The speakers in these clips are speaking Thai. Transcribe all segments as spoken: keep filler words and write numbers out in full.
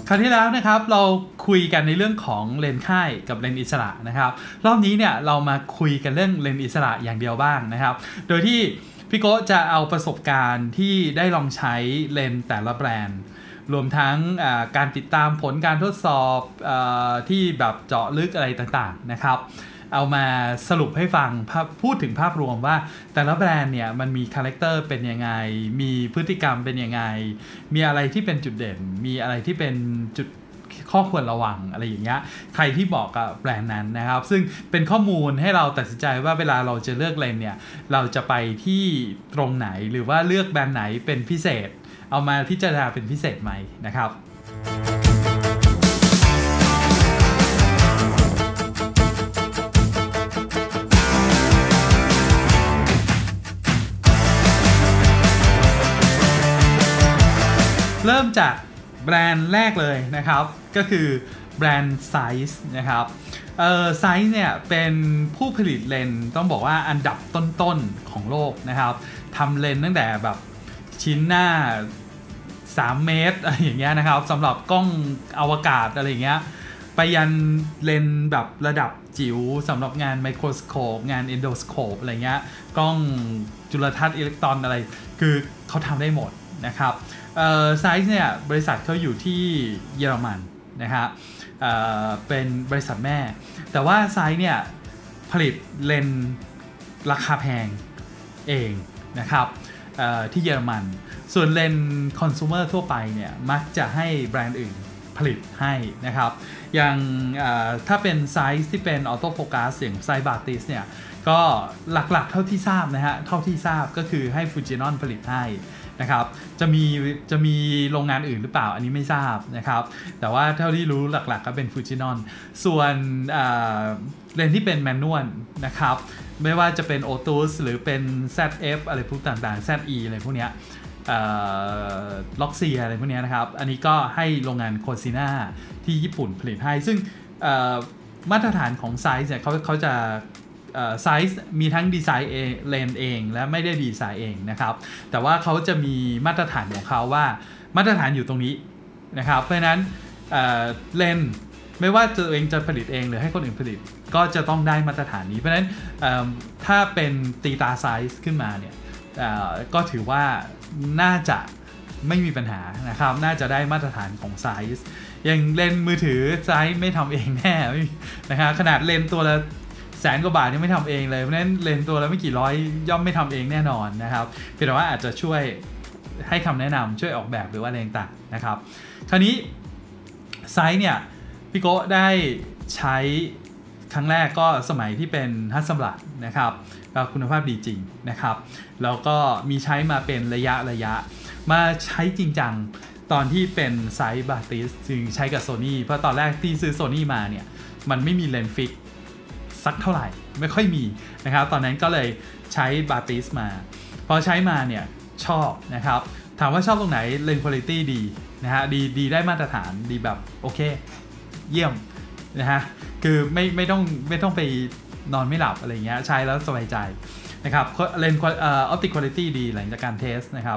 คราวที่แล้วนะครับเราคุยกันในเรื่องของเลนส์ค่ายกับเลนส์อิสระนะครับรอบนี้เนี่ยเรามาคุยกันเรื่องเลนส์อิสระอย่างเดียวบ้างนะครับโดยที่พี่โก้จะเอาประสบการณ์ที่ได้ลองใช้เลนส์แต่ละแบรนด์รวมทั้งการติดตามผลการทดสอบที่แบบเจาะลึกอะไรต่างๆนะครับเอามาสรุปให้ฟังพูดถึงภาพรวมว่าแต่ละแบรนด์เนี่ยมันมีคาแรคเตอร์เป็นยังไงมีพฤติกรรมเป็นยังไงมีอะไรที่เป็นจุดเด่นมีอะไรที่เป็นจุดข้อควรระวังอะไรอย่างเงี้ยใครที่บอกกับแบรนด์นั้นนะครับซึ่งเป็นข้อมูลให้เราตัดสินใจว่าเวลาเราจะเลือกเลนส์เนี่ยเราจะไปที่ตรงไหนหรือว่าเลือกแบรนด์ไหนเป็นพิเศษเอามาพิจารณาเป็นพิเศษไหมนะครับเริ่มจากแบรนด์แรกเลยนะครับก็คือแบรนด์ Zeiss นะครับเอ่อ Zeiss เนี่ยเป็นผู้ผลิตเลนส์ต้องบอกว่าอันดับต้นๆของโลกนะครับทำเลนส์ตั้งแต่แบบชิ้นหน้าสามเมตรอะไรอย่างเงี้ยนะครับสำหรับกล้องอวกาศอะไรอย่างเงี้ยไปยันเลนส์แบบระดับจิ๋วสำหรับงานไมโครสโคปงานเอนโดสโคปอะไรเงี้ยกล้องจุลทรรศน์อิเล็กตรอนอะไรคือเขาทำได้หมดนะครับเอ่อ Zeiss เนี่ยบริษัทเขาอยู่ที่เยอรมันนะครับเอ่อเป็นบริษัทแม่แต่ว่า Zeiss เนี่ยผลิตเลนส์ราคาแพงเองนะครับเอ่อที่เยอรมันส่วนเลนส์คอน sumer ทั่วไปเนี่ยมักจะให้แบรนด์อื่นผลิตให้นะครับอย่างถ้าเป็น Zeiss ที่เป็นออโต้โฟกัสอย่าง Zeiss Batis เนี่ยก็หลักๆเท่าที่ทราบนะฮะเท่าที่ทราบก็คือให้ Fujinon ผลิตให้นะครับจะมีจะมีโรงงานอื่นหรือเปล่าอันนี้ไม่ทราบนะครับแต่ว่าเท่าที่รู้หลักๆก็เป็น Fujinon ส่วนเลนส์ที่เป็นแมนนวลนะครับไม่ว่าจะเป็น Otus หรือเป็น แซด เอฟ อะไรพวกต่างๆ แซด อี อะไรพวกเนี้ยล็อกเซียอะไรพวกนี้นะครับอันนี้ก็ให้โรงงานโคซิน่าที่ญี่ปุ่นผลิตให้ซึ่งมาตรฐานของไซส์เนี่ยเขาเขาจะไซส์มีทั้งดีไซน์เองเลนเองและไม่ได้ดีไซน์เองนะครับแต่ว่าเขาจะมีมาตรฐานของเขาว่ามาตรฐานอยู่ตรงนี้นะครับเพราะฉะนั้นเลนไม่ว่าตัวเองจะผลิตเองหรือให้คนอื่นผลิตก็จะต้องได้มาตรฐานนี้เพราะฉะนั้นถ้าเป็นตีตาไซส์ขึ้นมาเนี่ยก็ถือว่าน่าจะไม่มีปัญหานะครับน่าจะได้มาตรฐานของไซส์อย่างเลนมือถือไซส์ไม่ทำเองแน่นะครับขนาดเลนตัวละแสนกว่าบาทยังไม่ทำเองเลยเพราะฉะนั้นเลนตัวละไม่กี่ร้อยย่อมไม่ทำเองแน่นอนนะครับเพียงแต่ว่าอาจจะช่วยให้คำแนะนำช่วยออกแบบหรือว่าอะไรต่างๆนะครับคราวนี้ไซส์เนี่ยพี่โก้ได้ใช้ครั้งแรกก็สมัยที่เป็นฮัสซัมบลัดนะครับก็คุณภาพดีจริงนะครับแล้วก็มีใช้มาเป็นระยะระยะมาใช้จริงจังตอนที่เป็นไซส์ Batis ซึ่งใช้กับ Sony เพราะตอนแรกที่ซื้อ Sony มาเนี่ยมันไม่มีเลนส์ฟิกสักเท่าไหร่ไม่ค่อยมีนะครับตอนนั้นก็เลยใช้ Batis มาพอใช้มาเนี่ยชอบนะครับถามว่าชอบตรงไหนเลนส์คุณภาพดีนะฮะดีดีได้มาตรฐานดีแบบโอเคเยี่ยมนะฮะคือไม่ไม่ต้องไม่ต้องไปนอนไม่หลับอะไรเงี้ยใช้แล้วสบายใจนะครับเลนส์ออปติกคุณภาพดีหลังจากการเทสนะครับ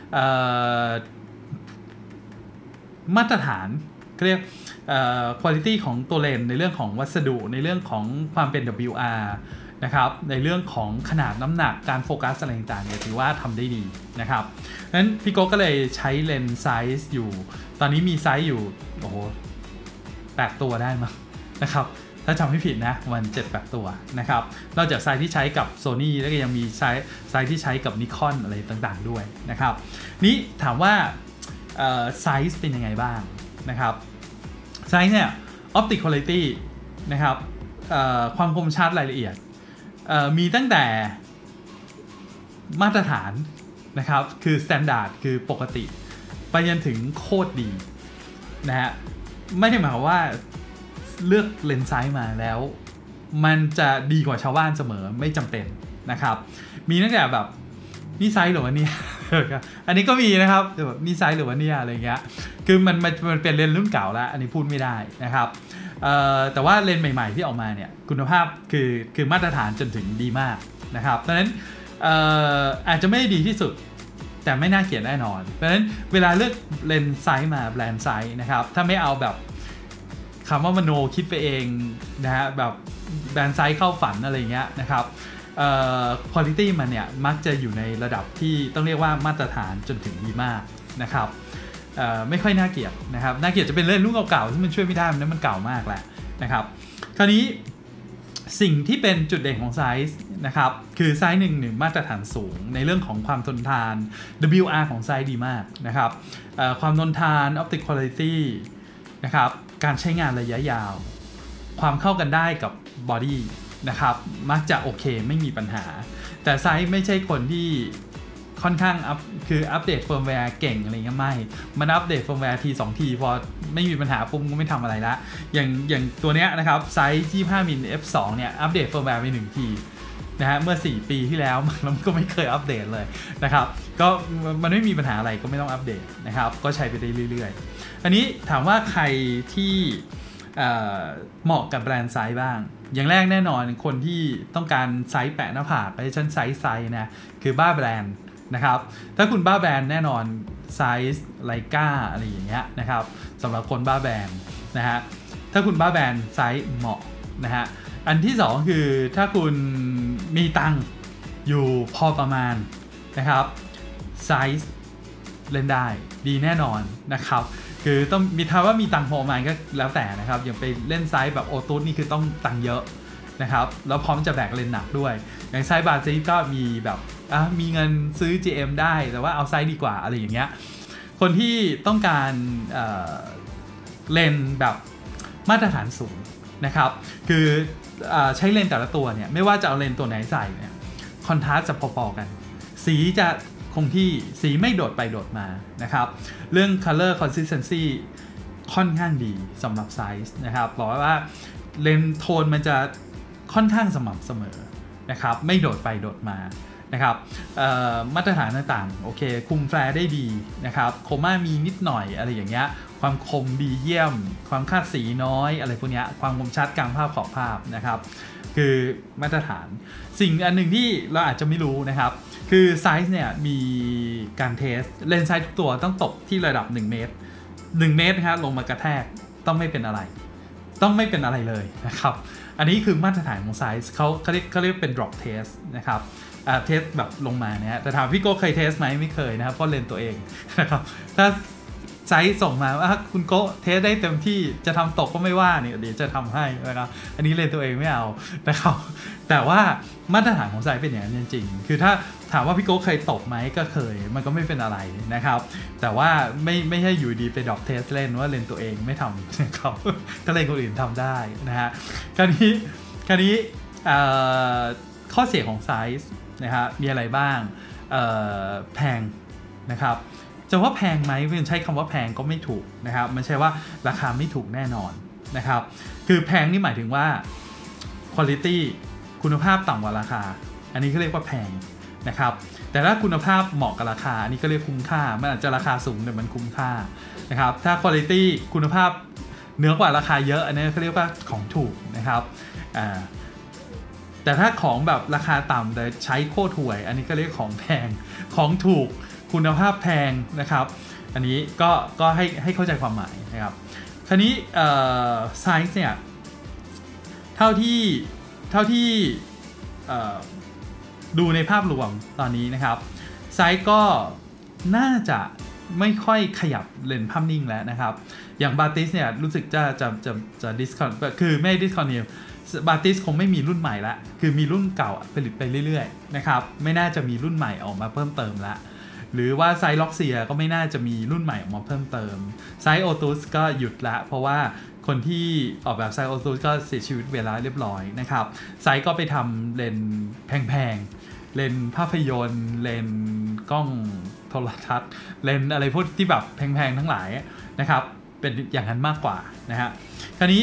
มาตรฐานเรียกคุณภาพของตัวเลนส์ในเรื่องของวัสดุในเรื่องของความเป็น ดับเบิลยู อาร์ นะครับในเรื่องของขนาดน้ำหนักการโฟกัสอะไรต่างๆเนี่ยถือว่าทำได้ดีนะครับงั้นพี่โก้ก็เลยใช้เลนส์ไซส์อยู่ตอนนี้มีไซส์อยู่โอ้โหแปดตัวได้มั้งนะครับถ้าจำไม่ผิดนะวัน เจ็ดแปด ตัวนะครับนอกจากไซส์ที่ใช้กับ Sony แล้วก็ยังมีไซส์ไซส์ที่ใช้กับ Nikon อะไรต่างๆด้วยนะครับนี้ถามว่าไซส์เป็นยังไงบ้างนะครับไซส์เนี่ย Optic Quality นะครับความคมชัดรายละเอียดมีตั้งแต่มาตรฐานนะครับคือ Standard คือปกติไปจนถึงโคตรดีนะฮะไม่ได้หมายความว่าเลือกเลนส์ไซส์มาแล้วมันจะดีกว่าชาวบ้านเสมอไม่จำเป็นนะครับมีตั้งแต่แบบนี่ไซส์หรือวะเนี่ยอันนี้ก็มีนะครับแบบนี่ไซส์หรือวะเนี่ยอะไรเงี้ยคือมันมันมันเป็นเลนส์รุ่นเก่าแล้วอันนี้พูดไม่ได้นะครับแต่ว่าเลนส์ใหม่ๆที่ออกมาเนี่ยคุณภาพคือคือมาตรฐานจนถึงดีมากนะครับเพราะฉะนั้นอาจจะไม่ได้ดีที่สุดแแต่ไม่น่าเกลียดแน่นอนเพราะฉะนั้นเวลาเลือกเลนส์ไซส์มาแบรนด์ไซส์นะครับถ้าไม่เอาแบบคำว่ามโนคิดไปเองนะฮะแบบแบรนด์ไซส์เข้าฝันอะไรเงี้ยนะครับเอ่อ quality มันเนี่ยมักจะอยู่ในระดับที่ต้องเรียกว่ามาตรฐานจนถึงดีมากนะครับเอ่อไม่ค่อยน่าเกลียดนะครับน่าเกลียดจะเป็นเลนส์รุ่นเก่าๆที่มันช่วยไม่ได้มันนั้นมันเก่ามากแหละนะครับคราวนี้สิ่งที่เป็นจุดเด่นของไซส์นะครับคือไซส์หนึ่งหนึ่งมาตรฐานสูงในเรื่องของความทนทาน ดับเบิลยู อาร์ ของไซส์ดีมากนะครับความทนทาน Optic Quality นะครับการใช้งานระยะยาวความเข้ากันได้กับบอดี้นะครับมักจะโอเคไม่มีปัญหาแต่ไซส์ไม่ใช่คนที่ค่อนข้างอัพคืออัปเดตเฟิร์มแวร์เก่งอะไรเงี้ยไม่มันอัปเดตเฟิร์มแวร์ทีสองทีพอไม่มีปัญหาปุ๊บก็ไม่ทำอะไรละอย่างอย่างตัวเนี้ยนะครับไซส์ยี่สิบห้ามิล เอฟ สอง เนี่ยอัปเดตเฟิร์มแวร์ไปหนึ่งทีนะฮะเมื่อสี่ปีที่แล้วมันก็ไม่เคยอัปเดตเลยนะครับก็มันไม่มีปัญหาอะไรก็ไม่ต้องอัปเดตนะครับก็ใช้ไปได้เรื่อยๆอันนี้ถามว่าใครที่เหมาะกับแบรนด์ไซส์บ้างอย่างแรกแน่นอนคนที่ต้องการไซส์แปะหน้าผากไอ้ชั้นไซส์ไซส์นะคือบ้าแบรนด์นะครับถ้าคุณบ้าแบรนด์แน่นอนไซส์ไลกาอะไรอย่างเงี้ยนะครับสำหรับคนบ้าแบรนด์นะฮะถ้าคุณบ้าแบรนด์ไซส์เหมาะนะฮะอันที่สองคือถ้าคุณมีตังค์อยู่พอประมาณนะครับไซส์เล่นได้ดีแน่นอนนะครับคือต้องมีทาว่ามีตังค์พอประมาณก็แล้วแต่นะครับอย่างไปเล่นไซส์แบบโอตูสนี่คือต้องตังค์เยอะนะครับแล้วพร้อมจะแบกเลนหนักด้วยอย่างไซส์บาร์ซีก็มีแบบอ่ะมีเงินซื้อ จี เอ็ม ได้แต่ว่าเอาไซส์ดีกว่าอะไรอย่างเงี้ยคนที่ต้องการเอ่อเลนแบบมาตรฐานสูงนะครับคือใช้เลนแต่ละตัวเนี่ยไม่ว่าจะเอาเลนตัวไหนใส่เนี่ยคอนทราสต์จะพอๆกันสีจะคงที่สีไม่โดดไปโดดมานะครับเรื่อง color consistency ค่อนข้างดีสำหรับไซส์นะครับบอกว่าเลนโทนมันจะค่อนข้างสม่ำเสมอนะครับไม่โดดไปโดดมานะครับมาตรฐานต่างๆโอเคคุมแฟลร์ได้ดีนะครับโคม่ามีนิดหน่อยอะไรอย่างเงี้ยความคมดีเยี่ยมความคาดสีน้อยอะไรพวกนี้ความคมชัดกลางภาพขอบภาพนะครับคือมาตรฐานสิ่งอันหนึ่งที่เราอาจจะไม่รู้นะครับคือไซส์เนี่ยมีการเทสเลนส์ไซส์ทุกตัวต้องตกที่ระดับหนึ่งเมตรหนึ่งเมตรนะครับลงมากระแทกต้องไม่เป็นอะไรต้องไม่เป็นอะไรเลยนะครับอันนี้คือมาตรฐานของไซส์เขาเขาเรียกเขาเรียกเป็น drop test นะครับเทสแบบลงมาเนี่ยแต่ถามพี่โก้เคยเทสไหมไม่เคยนะครับเพราะเลนตัวเองนะครับถ้าไซส์ส่งมาว่าคุณโก้เทสได้เต็มที่จะทำตกก็ไม่ว่าเนี่ยเดี๋ยวจะทำให้นะครับอันนี้เลนตัวเองไม่เอานะครับแต่ว่ามาตรฐานของไซส์เป็นอย่างนั้นจริงๆคือถ้าถามว่าพี่โก้เคยตกไหมก็เคยมันก็ไม่เป็นอะไรนะครับแต่ว่าไม่ไม่ใช่อยู่ดีไปดรอปเทสเล่นว่าเลนตัวเองไม่ทำนะครับก็เลนคนอื่นทำได้นะฮะคราวนี้คราวนี้ข้อเสียของไซส์นะครับมีอะไรบ้างแพงนะครับจะว่าแพงไหมเพื่อนใช้คำว่าแพงก็ไม่ถูกนะครับมันใช่ว่าราคาไม่ถูกแน่นอนนะครับคือแพงนี่หมายถึงว่า quality คุณภาพต่ำกว่าราคาอันนี้ก็เรียกว่าแพงนะครับแต่ถ้าคุณภาพเหมาะกับราคาอันนี้ก็เรียกคุ้มค่ามันอาจจะราคาสูงแต่มันคุ้มค่านะครับถ้า quality คุณภาพเหนือกว่าราคาเยอะอันนี้เขาเรียกว่าของถูกนะครับอ่าแต่ถ้าของแบบราคาต่ำแต่ใช้โคตรห่วยอันนี้ก็เรียกของแพงของถูกคุณภาพแพงนะครับอันนี้ก็ก็ให้ให้เข้าใจความหมายนะครับคราวนี้ไซส์เนี่ยเท่าที่เท่าที่ดูในภาพรวมตอนนี้นะครับไซส์ก็น่าจะไม่ค่อยขยับเลนส์ภาพนิ่งแล้วนะครับอย่างบาติสเนี่ยรู้สึกจะจะจะจะดิสคอนคือไม่ดิสคอนเนียบาติสคงไม่มีรุ่นใหม่ละคือมีรุ่นเก่าผลิตไปเรื่อยๆนะครับไม่น่าจะมีรุ่นใหม่ออกมาเพิ่มเติมละหรือว่าไซส์ล็อกเซียก็ไม่น่าจะมีรุ่นใหม่ออกมาเพิ่มเติมไซส์โอตูสก็หยุดละเพราะว่าคนที่ออกแบบไซส์โอตูสก็เสียชีวิตเวลาเรียบร้อยนะครับไซส์ก็ไปทำเลนส์แพงๆเลนส์ภาพยนตร์เลนส์กล้องโทรทัศน์เลนส์อะไรพวกที่แบบแพงๆทั้งหลายนะครับเป็นอย่างนั้นมากกว่านะฮะคราวนี้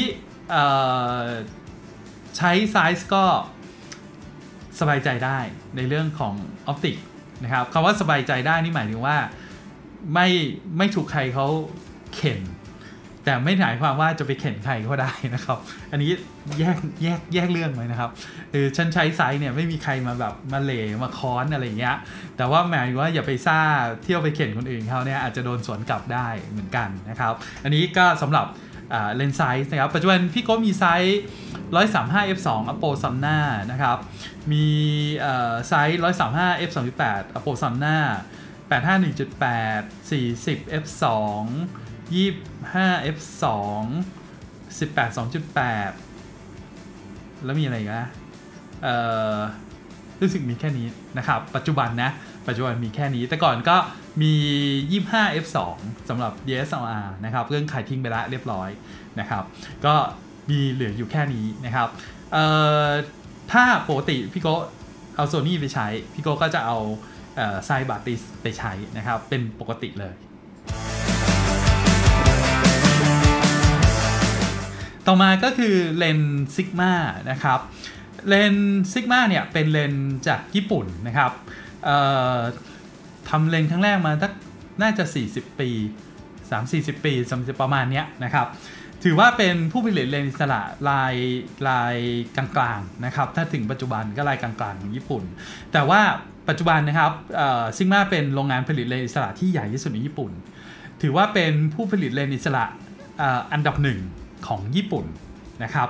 ใช้ไซส์ก็สบายใจได้ในเรื่องของออปติกนะครับคำว่าสบายใจได้นี่หมายถึงว่าไม่ไม่ถูกใครเขาเข็นแต่ไม่หมายความว่าจะไปเข็นใครก็ได้นะครับอันนี้แยกแยกแยกเรื่องเลยนะครับคือฉันใช้ไซส์เนี่ยไม่มีใครมาแบบมาเหล่มาค้อนอะไรเงี้ยแต่ว่าหมายว่าอย่าไปซ่าเที่ยวไปเข็นคนอื่นเขาเนี่ยอาจจะโดนสวนกลับได้เหมือนกันนะครับอันนี้ก็สำหรับเลนส์ไซส์นะครับปัจจุบันพี่โก้มีไซส์ หนึ่งร้อยสามสิบห้า เอฟ สอง Appo Sunna นะครับมีไซส์ หนึ่งร้อยสามสิบห้า เอฟ สองจุดแปด Appo Sunna แปดสิบห้า หนึ่งจุดแปด สี่สิบ เอฟ สอง ยี่สิบห้า เอฟ สอง สิบแปด สองจุดแปด แล้วมีอะไรอีกนะเอ่อรู้สึกมีแค่นี้นะครับปัจจุบันนะปัจจุบันมีแค่นี้แต่ก่อนก็มี ยี่สิบห้า เอฟ สอง สำหรับ ดี เอส แอล อาร์ นะครับเรื่องขายทิ้งไปแล้วเรียบร้อยนะครับก็มีเหลืออยู่แค่นี้นะครับเอ่อถ้าปกติพี่โก้เอา Sony ไปใช้พี่โก้ก็จะเอาเอ่อไซส์บาติสไปใช้นะครับเป็นปกติเลยต่อมาก็คือเลนส์ซิกมานะครับเลนส์ซิกมาเนี่ยเป็นเลนส์จากญี่ปุ่นนะครับทำเลนส์ครั้งแรกมาตั้งน่าจะสี่สิบปี สามถึงสี่สิบ ปีสมประมาณนี้นะครับถือว่าเป็นผู้ผลิตเลนส์อิสระลายลายกลางๆนะครับถ้าถึงปัจจุบันก็ลายกลางๆของญี่ปุ่นแต่ว่าปัจจุบันนะครับซิกมาเป็นโรงงานผลิตเลนส์อิสระที่ใหญ่ที่สุดในญี่ปุ่นถือว่าเป็นผู้ผลิตเลนส์อิสระอันดับหนึ่งของญี่ปุ่นนะครับ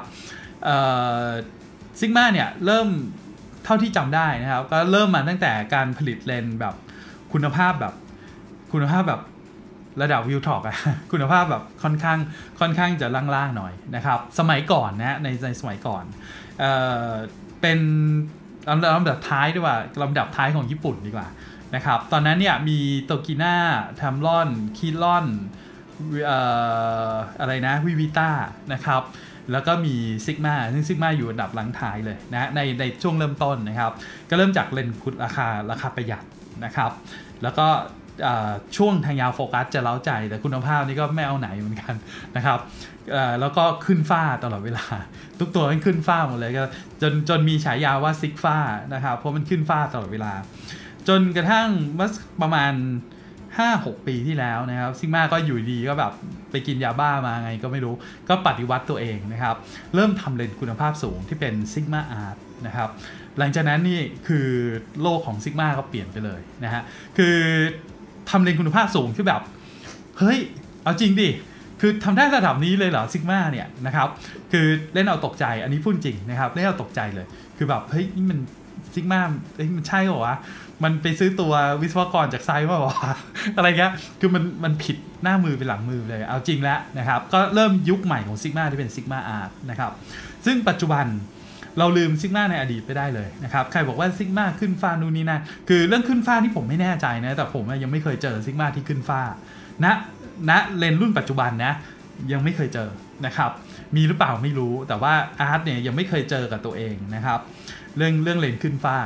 ซิกมาเนี่ยเริ่มเท่าที่จำได้นะครับก็เริ่มมาตั้งแต่การผลิตเลนส์แบบคุณภาพแบบคุณภาพแบบระดับวิวท็อกอะคุณภาพแบบค่อนข้างค่อนข้างจะล่างๆหน่อยนะครับสมัยก่อนนะในในสมัยก่อนเอ่อเป็นลำดับท้ายด้วยว่าลำดับท้ายของญี่ปุ่นดีกว่านะครับตอนนั้นเนี่ยมีโตกิน่าแทมลอนคีลอนเอ่ออะไรนะวิวิต้านะครับแล้วก็มีซิกมาซึ่งซิกมาอยู่อันดับหลังท้ายเลยนะในในช่วงเริ่มต้นนะครับก็เริ่มจากเลนส์คุณราคาราคาประหยัดนะครับแล้วก็ช่วงทางยาวโฟกัสจะเล้าใจแต่คุณภาพนี่ก็ไม่เอาไหนเหมือนกันนะครับแล้วก็ขึ้นฟ้าตลอดเวลาทุกตัวมันขึ้นฟ้าหมดเลยก็จนจนมีฉายาว่าซิกฟ้านะครับเพราะมันขึ้นฟ้าตลอดเวลาจนกระทั่งเมื่อประมาณ ห้าหก ปีที่แล้วนะครับซิกมาก็อยู่ดีก็แบบไปกินยาบ้ามาไงก็ไม่รู้ก็ปฏิวัติตัวเองนะครับเริ่มทำเลนส์คุณภาพสูงที่เป็นซิกมาอาร์ตนะครับหลังจากนั้นนี่คือโลกของซิกมาก็เปลี่ยนไปเลยนะฮะคือทำเลนส์คุณภาพสูงที่แบบเฮ้ยเอาจริงดิคือทำได้ระดับนี้เลยเหรอซิกมาเนี่ยนะครับคือเล่นเอาตกใจอันนี้พูดจริงนะครับเล่นเอาตกใจเลยคือแบบเฮ้ยนี่มันซิกมาเฮ้ยมันใช่เหรอวะมันไปซื้อตัววิศวกรจากไซต์มาบอกอะไรเงี้ยคือมันมันผิดหน้ามือเป็นหลังมือเลยเอาจริงแล้วนะครับก็เริ่มยุคใหม่ของซิกมาที่เป็นซิกมาอาร์ตนะครับซึ่งปัจจุบันเราลืมซิกมาในอดีตไปได้เลยนะครับใครบอกว่าซิกมาขึ้นฟ้านู่นนี่นั่นคือเรื่องขึ้นฟ้าที่ผมไม่แน่ใจนะแต่ผมยังไม่เคยเจอซิกมาที่ขึ้นฟ้าณณเลนส์รุ่นปัจจุบันนะยังไม่เคยเจอนะครับมีหรือเปล่าไม่รู้แต่ว่าอาร์ตเนี่ยยังไม่เคยเจอกับตัวเองนะครับเรื่องเรื่องเลนส์ขึ้นฟ้า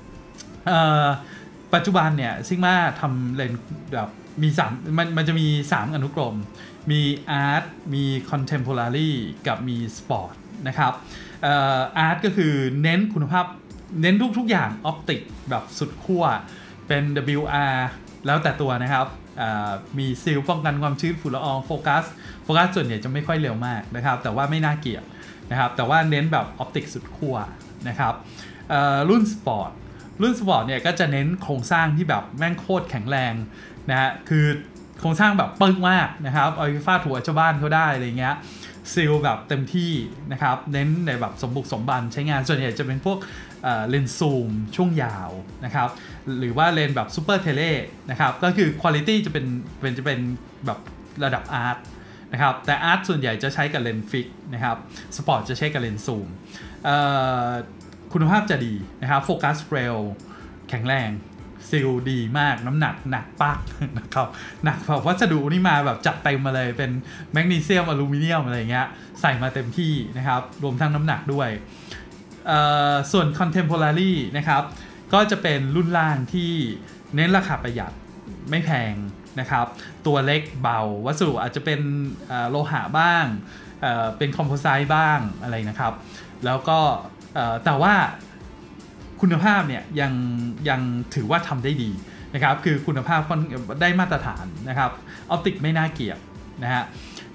ปัจจุบันเนี่ยซิกมาทำเลนส์แบบมีสามมันมันจะมีสามอนุกรมมีอาร์ตมีคอนเทมโพรารีกับมีสปอร์ตนะครับอาร์ตก็คือเน้นคุณภาพเน้นทุกทุกอย่างออปติกแบบสุดขั้วเป็น ดับเบิลยู อาร์ แล้วแต่ตัวนะครับมีซีลป้องกันความชื้นฝุ่นละอองโฟกัสโฟกัสส่วนใหญ่จะไม่ค่อยเร็วมากนะครับแต่ว่าไม่น่าเกลียดนะครับแต่ว่าเน้นแบบออปติกสุดขั้วนะครับรุ่นสปอร์ตรุ่นสปอร์ตเนี่ยก็จะเน้นโครงสร้างที่แบบแม่งโคตรแข็งแรงนะฮะคือโครงสร้างแบบปึ้งมากนะครับเอาไปฟาดหัวชาวบ้านเขาได้อะไรเงี้ยซีลแบบเต็มที่นะครับเน้นในแบบสมบุกสมบันใช้งานส่วนใหญ่จะเป็นพวกเลนส์ซูมช่วงยาวนะครับหรือว่าเลนส์แบบซูเปอร์เทเลนะครับก็คือคุณภาพจะเป็นเป็นจะเป็นแบบระดับอาร์ตนะครับแต่อาร์ตส่วนใหญ่จะใช้กับเลนส์ฟิกนะครับสปอร์ตจะใช้กับเลนส์ซูมคุณภาพจะดีนะครับโฟกัสเร็วแข็งแรงซีลดีมากน้ำหนักหนักปักนะครับหนักแบบวัสดุนี่มาแบบจัดเต็มมาเลยเป็นแมกนีเซียมอลูมิเนียมอะไรเงี้ยใส่มาเต็มที่นะครับรวมทั้งน้ำหนักด้วยส่วน Contemporary นะครับก็จะเป็นรุ่นล่างที่เน้นราคาประหยัดไม่แพงนะครับตัวเล็กเบาวัสดุอาจจะเป็นโลหะบ้างเป็นคอมโพไซต์บ้างอะไรนะครับแล้วก็แต่ว่าคุณภาพเนี่ยยังยังถือว่าทำได้ดีนะครับคือคุณภาพได้มาตรฐานนะครับออปติกไม่น่าเกลียดนะฮะ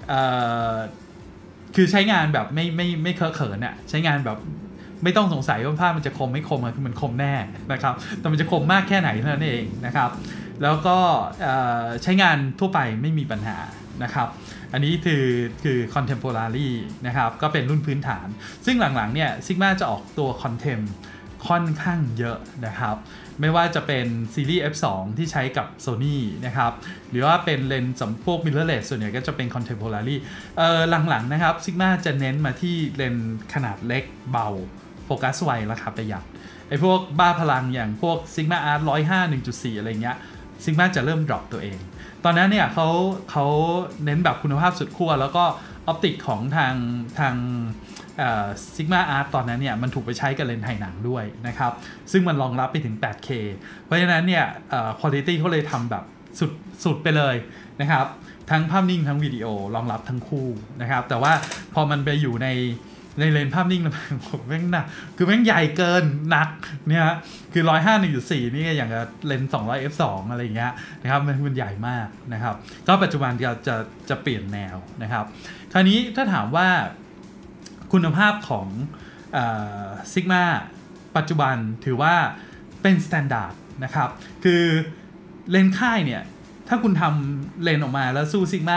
คือใช้งานแบบไม่ไม่ไม่เคอะเขินอ่ะใช้งานแบบไม่ต้องสงสัยว่าผ้ามันจะคมไม่คมคือมันคมแน่นะครับแต่มันจะคมมากแค่ไหนเท่านั้นเองนะครับแล้วก็ใช้งานทั่วไปไม่มีปัญหานะครับอันนี้คือคือ contemporary นะครับก็เป็นรุ่นพื้นฐานซึ่งหลังๆเนี่ย Sigma จะออกตัว contem ค่อนข้างเยอะนะครับไม่ว่าจะเป็นซีรีส์ เอฟ สอง ที่ใช้กับ Sony นะครับหรือว่าเป็นเลนส์สำพวก mirrorless ส่วนใหญ่ก็จะเป็น contemporary เอ่อหลังๆนะครับ Sigma จะเน้นมาที่เลนส์ขนาดเล็กเบาโฟกัสไวราคาประหยัดไอ้พวกบ้าพลังอย่างพวก Sigma Art หนึ่งร้อยห้า หนึ่งจุดสี่ อะไรเงี้ย Sigma จะเริ่ม drop ตัวเองตอนนั้นเนี่ยเขาเขาเน้นแบบคุณภาพสุดขั้วแล้วก็ออปติกของทางทางซิกมาอาร์ตตอนนั้นเนี่ยมันถูกไปใช้กับเลนส์ถ่ายหนังด้วยนะครับซึ่งมันรองรับไปถึง แปดเค เพราะฉะนั้นเนี่ยคุณภาพเขาเลยทำแบบสุดสุดไปเลยนะครับทั้งภาพนิ่งทั้งวิดีโอรองรับทั้งคู่นะครับแต่ว่าพอมันไปอยู่ในในเลนส์ภาพนิ่งแล้วแม่งหนักคือแม่งใหญ่เกินหนักเนี่ยคือหนึ่งร้อยห้า หนึ่งจุดสี่ นี่อย่างกับเลนส์สองร้อย เอฟ สอง อะไรอย่างเงี้ยนะครับมันมันใหญ่มากนะครับก็ปัจจุบันจะจะจะเปลี่ยนแนวนะครับคราวนี้ถ้าถามว่าคุณภาพของเอ่อ Sigma ปัจจุบันถือว่าเป็นสแตนดาร์ดนะครับคือเลนส์ค่ายเนี่ยถ้าคุณทำเลนส์ออกมาแล้วสู้ Sigma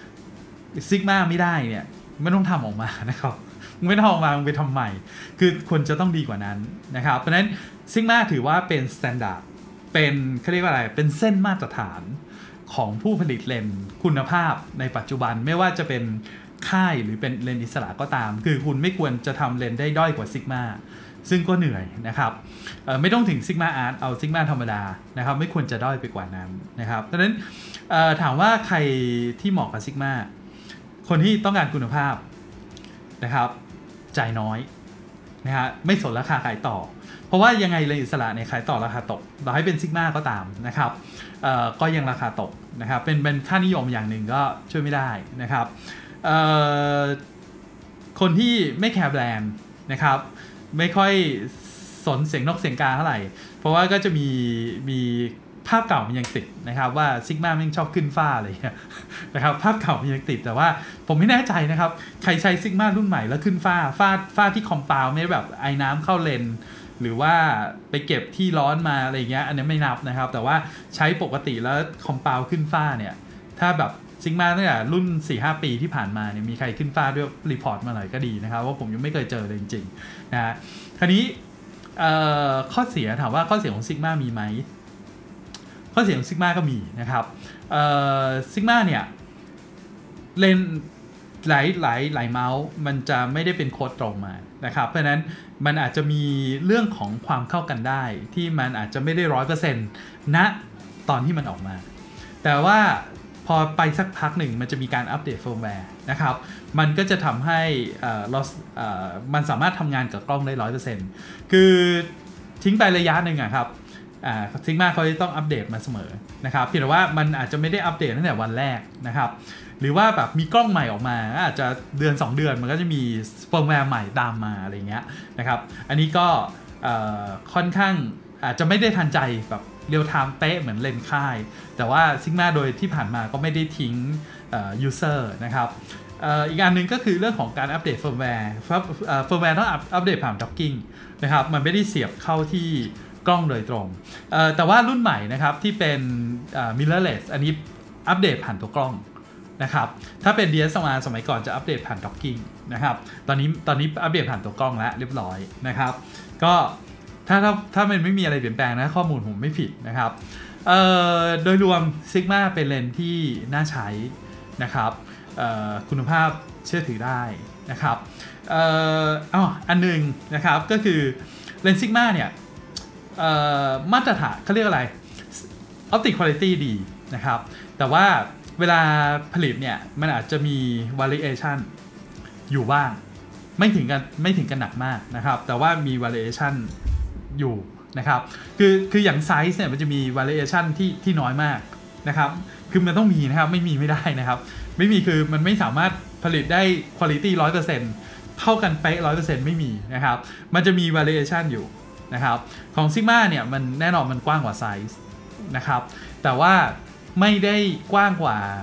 Sigma ไม่ได้เนี่ยไม่ต้องทำออกมานะครับไม่ต้องออกมาไปทำใหม่คือควรจะต้องดีกว่านั้นนะครับเพราะฉะนั้น Sigma ถือว่าเป็นสแตนดาร์ดเป็นเขาเรียกว่าอะไรเป็นเส้นมาตรฐานของผู้ผลิตเลนส์คุณภาพในปัจจุบันไม่ว่าจะเป็นค่ายหรือเป็นเลนส์อิสระก็ตามคือคุณไม่ควรจะทำเลนส์ได้ด้อยกว่า Sigma ซึ่งก็เหนื่อยนะครับไม่ต้องถึง Sigma Art เอา Sigma ธรรมดานะครับไม่ควรจะด้อยไปกว่านั้นนะครับเพราะฉะนั้นถามว่าใครที่เหมาะกับ Sigma คนที่ต้องการคุณภาพนะครับจ่ายน้อยนะฮะไม่สนราคาขายต่อเพราะว่ายังไงเลนส์อิสระเนี่ยขายต่อราคาตกเราให้เป็น Sigma ก็ตามนะครับก็ยังราคาตกนะครับเป็นเป็นค่านิยมอย่างหนึ่งก็ช่วยไม่ได้นะครับคนที่ไม่แคร์แบรนด์นะครับไม่ค่อยสนเสียงนกเสียงกาเท่าไหร่เพราะว่าก็จะมีมีภาพเก่ามันยังติดนะครับว่า Sigma มันชอบขึ้นฟ้าอะไรอย่างเงี้ยนะครับภาพเก่ามันยังติดแต่ว่าผมไม่แน่ใจนะครับใครใช้ Sigma รุ่นใหม่แล้วขึ้นฟ้าฟ้าฟ้าที่คอมพาวไม่แบบไอ้น้ำเข้าเลนหรือว่าไปเก็บที่ร้อนมาอะไรเงี้ยอันนี้ไม่นับนะครับแต่ว่าใช้ปกติแล้วคอมพาวขึ้นฟ้าเนี่ยถ้าแบบSigma ตั้งแต่รุ่น สี่ห้า ปีที่ผ่านมาเนี่ยมีใครขึ้นฟ้าด้วยรีพอร์ตมาหน่อยก็ดีนะครับว่าผมยังไม่เคยเจอเลยจริงๆนะฮะคราวนี้ข้อเสียถามว่าข้อเสียของ Sigma มีไหมข้อเสียของ Sigma ก็มีนะครับเอ่อ Sigma เนี่ยเลนหลายหลายหลายเมาส์มันจะไม่ได้เป็นโค้ดตรงมานะครับเพราะฉะนั้นมันอาจจะมีเรื่องของความเข้ากันได้ที่มันอาจจะไม่ได้ ร้อยเปอร์เซ็นต์ ณตอนที่มันออกมาแต่ว่าพอไปสักพักหนึ่งมันจะมีการอัปเดตเฟิร์มแวร์นะครับมันก็จะทำให้เรามันสามารถทำงานกับกล้องได้ ร้อยเปอร์เซ็นต์ คือทิ้งไประยะหนึ่งอะครับอ่า Sigma เขาจะต้องอัปเดตมาเสมอนะครับเพียงแต่ว่ามันอาจจะไม่ได้อัปเดตตั้งแต่วันแรกนะครับหรือว่าแบบมีกล้องใหม่ออกมาอาจจะเดือนสองเดือนมันก็จะมีเฟิร์มแวร์ใหม่ตามมาอะไรเงี้ยนะครับอันนี้ก็ค่อนข้างอาจจะไม่ได้ทันใจแบบเรียลไทม์เป๊ะเหมือนเลนส์ค่ายแต่ว่า Sigma โดยที่ผ่านมาก็ไม่ได้ทิ้ง user นะครับอีกอันหนึ่งก็คือเรื่องของการอัปเดตเฟิร์มแวร์เฟิร์มแวร์ต้องอัปเดตผ่านด็อกกิ้งนะครับมันไม่ได้เสียบเข้าที่กล้องโดยตรงแต่ว่ารุ่นใหม่นะครับที่เป็น mirrorless อันนี้อัปเดตผ่านตัวกล้องนะครับถ้าเป็น ดี เอส แอล อาร์ สมัยก่อนจะอัปเดตผ่านด็อกกิ้งนะครับตอนนี้ตอนนี้อัปเดตผ่านตัวกล้องแล้วเรียบร้อยนะครับก็ถ้าถ้าถ้ามันไม่มีอะไรเปลี่ยนแปลงนะข้อมูลผมไม่ผิดนะครับโดยรวม Sigma เป็นเลนส์ที่น่าใช้นะครับคุณภาพเชื่อถือได้นะครับอ๋ออันหนึ่งนะครับก็คือเลนส์ Sigma เนี่ยมาตรฐานเขาเรียกอะไร Optic Quality ดีนะครับแต่ว่าเวลาผลิตเนี่ยมันอาจจะมี variation อยู่บ้างไม่ถึงกันไม่ถึงกันหนักมากนะครับแต่ว่ามี variation อยู่นะครับคือคืออย่างไซส์เนี่ยมันจะมี variation ที่ที่น้อยมากนะครับคือมันต้องมีนะครับไม่มีไม่ได้นะครับไม่มีคือมันไม่สามารถผลิตได้ quality ร้อยเปอร์เซ็นต์ เท่ากันเป๊ะ ร้อยเปอร์เซ็นต์ ไม่มีนะครับมันจะมี variation อยู่นะครับของ Sigma เนี่ยมันแน่นอนมันกว้างกว่าไซส์นะครับแต่ว่าไม่ได้กว้างกว่า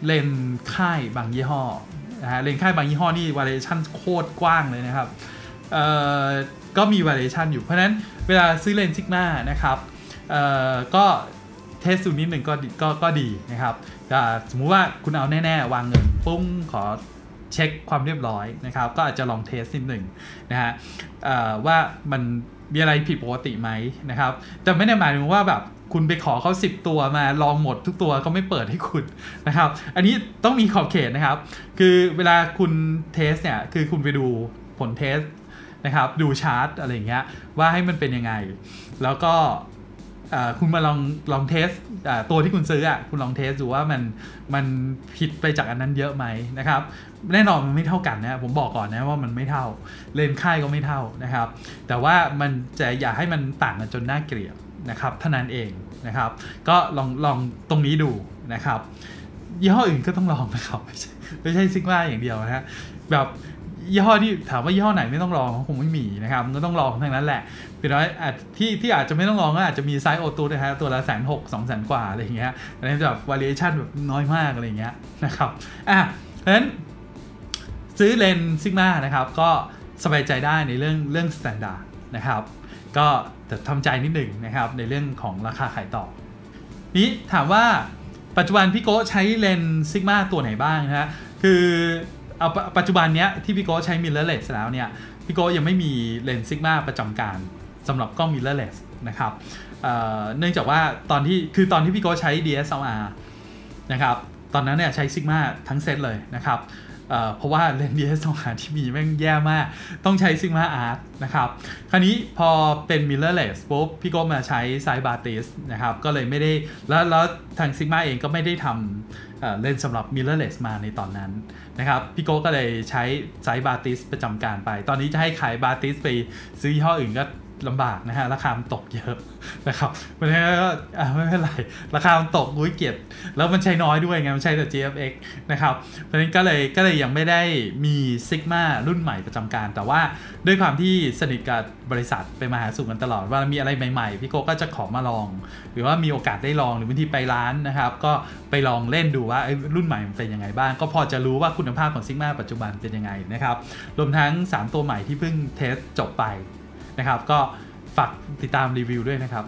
เลนส์ค่ายบางยี่ห้อนะฮะเลนส์ค่ายบางยี่ห้อนี่ variation โคตรกว้างเลยนะครับเอ่อก็มี variation อยู่เพราะฉะนั้นเวลาซื้อเลนส์ซิกมานะครับเอ่อก็เทสดูนิดหนึ่งก็ก็ก็ดีนะครับแต่สมมุติว่าคุณเอาแน่ๆวางเงินปุ้งขอเช็คความเรียบร้อยนะครับก็อาจจะลองเทสนิดหนึ่งนะฮะว่ามันมีอะไรผิดปกติไหมนะครับแต่ไม่ได้หมายถึงว่าแบบคุณไปขอเขาสิบตัวมาลองหมดทุกตัวเขาไม่เปิดให้คุณนะครับอันนี้ต้องมีขอบเขตนะครับคือเวลาคุณเทสเนี่ยคือคุณไปดูผลเทสนะครับดูชาร์ตอะไรอย่างเงี้ยว่าให้มันเป็นยังไงแล้วก็คุณมาลองลองเทสตัวที่คุณซื้ออ่ะคุณลองเทสดูว่ามันมันผิดไปจากอันนั้นเยอะไหมนะครับแน่นอนมันไม่เท่ากันนะผมบอกก่อนนะว่ามันไม่เท่าเลนส์ค่ายก็ไม่เท่านะครับแต่ว่ามันจะอย่าให้มันต่างกันจนน่าเกลียดนะครับเท่านั้นเองนะครับก็ลองลองตรงนี้ดูนะครับยี่ห้ออื่นก็ต้องลองนะครับไม่ใช่ไม่ใช่ซิกมาอย่างเดียวนะฮะแบบยี่ห้อที่ถามว่ายี่ห้อไหนไม่ต้องลองคงไม่มีนะครับมันก็ต้องลองทั้งนั้นแหละเป็นน้อยที่ที่อาจจะไม่ต้องลองก็อาจจะมีไซส์โอตูนะฮะตัวละแสนหกสองแสนกว่าอะไรอย่างเงี้ยอันนี้แบบ variation แบบน้อยมากอะไรอย่างเงี้ยนะครับอ่ะเพราะฉะนั้นซื้อเลนส์ซิกมานะครับก็สบายใจได้ในเรื่องเรื่อง standard นะครับก็แต่ทำใจนิดหนึ่งนะครับในเรื่องของราคาขายต่อนี้ถามว่าปัจจุบันพี่โก้ใช้เลนส์ซิกมาตัวไหนบ้างนะฮะคือเอาปัจจุบันเนี้ยที่พี่โก้ใช้ mirrorless แล้วเนี่ยพี่โก้ยังไม่มีเลนส์ซิกมาประจำการสำหรับกล้อง mirrorless นะครับ เ, เนื่องจากว่าตอนที่คือตอนที่พี่โก้ใช้ ดี เอส แอล อาร์ นะครับตอนนั้นเนี่ยใช้ซิกมาทั้งเซตเลยนะครับ เ, เพราะว่าเลนส์ ดี เอส แอล อาร์ ที่มีแม่งแย่มากต้องใช้ซิกมาอาร์ตนะครับคราวนี้พอเป็น mirrorless ปุ๊บพี่โก้มาใช้ไซส์บาติสนะครับก็เลยไม่ได้แล้วแล้วทางซิกมาเองก็ไม่ได้ทำเลนส์สำหรับ mirrorless มาในตอนนั้นนะครับพี่โก้ก็เลยใช้ไซส์บาติสประจำการไปตอนนี้จะให้ขายบาติสไปซื้อยี่ห้ออื่นก็ลำบากนะฮะราคามันตกเยอะนะครับเพราะฉะนั้นก็ไม่เป็นไรราคามันตกกุ้ยเกียรติแล้วมันใช้น้อยด้วยไงมันใช้แต่ จี เอฟ เอ็กซ์ นะครับเพราะฉะนั้นก็เลยก็เลยยังไม่ได้มีซิกมารุ่นใหม่ประจำการแต่ว่าด้วยความที่สนิทกับบริษัทไปมาหาสู่กันตลอดว่ามีอะไรใหม่ๆพี่โก้ก็จะขอมาลองหรือว่ามีโอกาสได้ลองหรือบางทีไปร้านนะครับก็ไปลองเล่นดูว่ารุ่นใหม่มันเป็นยังไงบ้างก็พอจะรู้ว่าคุณภาพของซิกมาปัจจุบันเป็นยังไงนะครับรวมทั้งสามตัวใหม่ที่เพิ่งเทสจบไปนะครับก็ฝากติดตามรีวิวด้วยนะครับ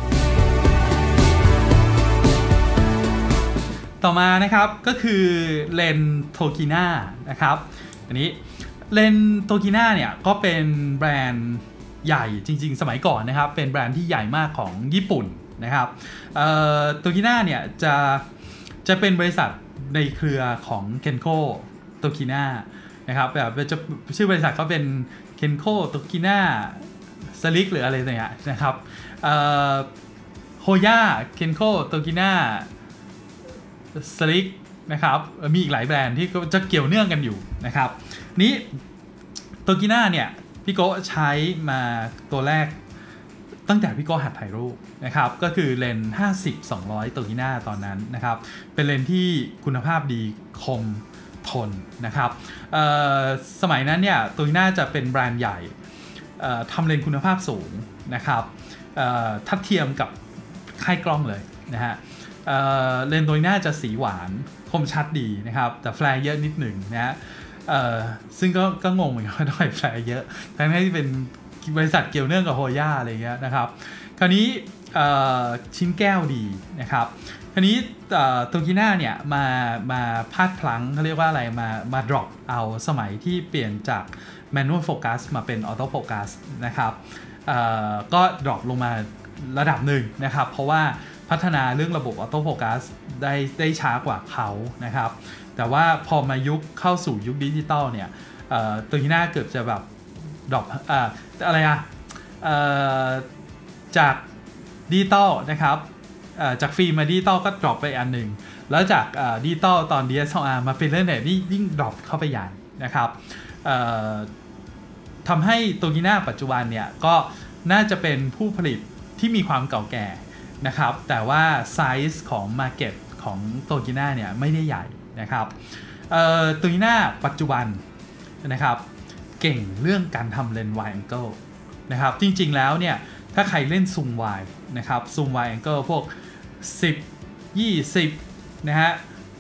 ต่อมานะครับก็คือเลนส์โทกิน่านะครับอันนี้เลนส์โทกิน่าเนี่ยก็เป็นแบรนด์ใหญ่จริงๆสมัยก่อนนะครับเป็นแบรนด์ที่ใหญ่มากของญี่ปุ่นนะครับโทกิน่าเนี่ยจะจะเป็นบริษัทในเครือของเคนโคโตกิน่านะครับแบบจะชื่อบริษัทก็เป็นเคนโคโตกิน่าสลิกหรืออะไรเนี่ยนะครับโฮย่าเคนโคโตกิน่าสลิกนะครับมีอีกหลายแบรนด์ที่จะเกี่ยวเนื่องกันอยู่นะครับนี้โตกิน่าเนี่ยพี่โก้ใช้มาตัวแรกตั้งแต่พี่โก้หัดถ่ายรูปนะครับก็คือเลนส์ห้าสิบ สองร้อยโตกิน่าตอนนั้นนะครับเป็นเลนส์ที่คุณภาพดีคมทนนะครับสมัยนั้นเนี่ยโตกิน่าจะเป็นแบรนด์ใหญ่ทำเลนส์คุณภาพสูงนะครับทัดเทียมกับค่ายกล้องเลยนะฮะเ, เลนส์โดยหน้าจะสีหวานคมชัดดีนะครับแต่แฟลร์เยอะนิดหนึ่งนะฮะซึ่งก็ก็งงเหมือนกันว่าทำไมแฟลร์เยอะทั้งที่เป็นบริษัทเกี่ยวเนื่องกับโฮย่าอะไรเงี้ยนะครับคราวนี้ชิ้นแก้วดีนะครับคราวนี้โตกิน่าเนี่ยมามาพลาดพลั้งเขาเรียกว่าอะไรมามา drop เอาสมัยที่เปลี่ยนจาก manual focus มาเป็น auto focus นะครับก็ drop ลงมาระดับหนึ่งนะครับเพราะว่าพัฒนาเรื่องระบบออโต้โฟกัสได้ได้ช้ากว่าเขานะครับแต่ว่าพอมายุคเข้าสู่ยุคดิจิตอลเนี่ยตัวที่น่าเกือบจะแบบดรอปอะไรอะจากดิจิตอลนะครับจากฟิล์มมาดิจิตอลก็ดรอปไปอันหนึ่งแล้วจากดิจิตอลตอน ดี เอส แอล อาร์ มาเป็นเรื่องไหนนี่ยิ่งดรอปเข้าไปใหญ่นะครับทำให้ตัวที่น่าปัจจุบันเนี่ยก็น่าจะเป็นผู้ผลิตที่มีความเก่าแก่นะครับแต่ว่าไซส์ของ Market ของโตกิน่าเนี่ยไม่ได้ใหญ่นะครับโตกิน่าปัจจุบันนะครับเก่งเรื่องการทำเลนส์ wide angle นะครับจริงๆแล้วเนี่ยถ้าใครเล่นซูม wide นะครับซูม wide angle พวกสิบ ยี่สิบนะฮะส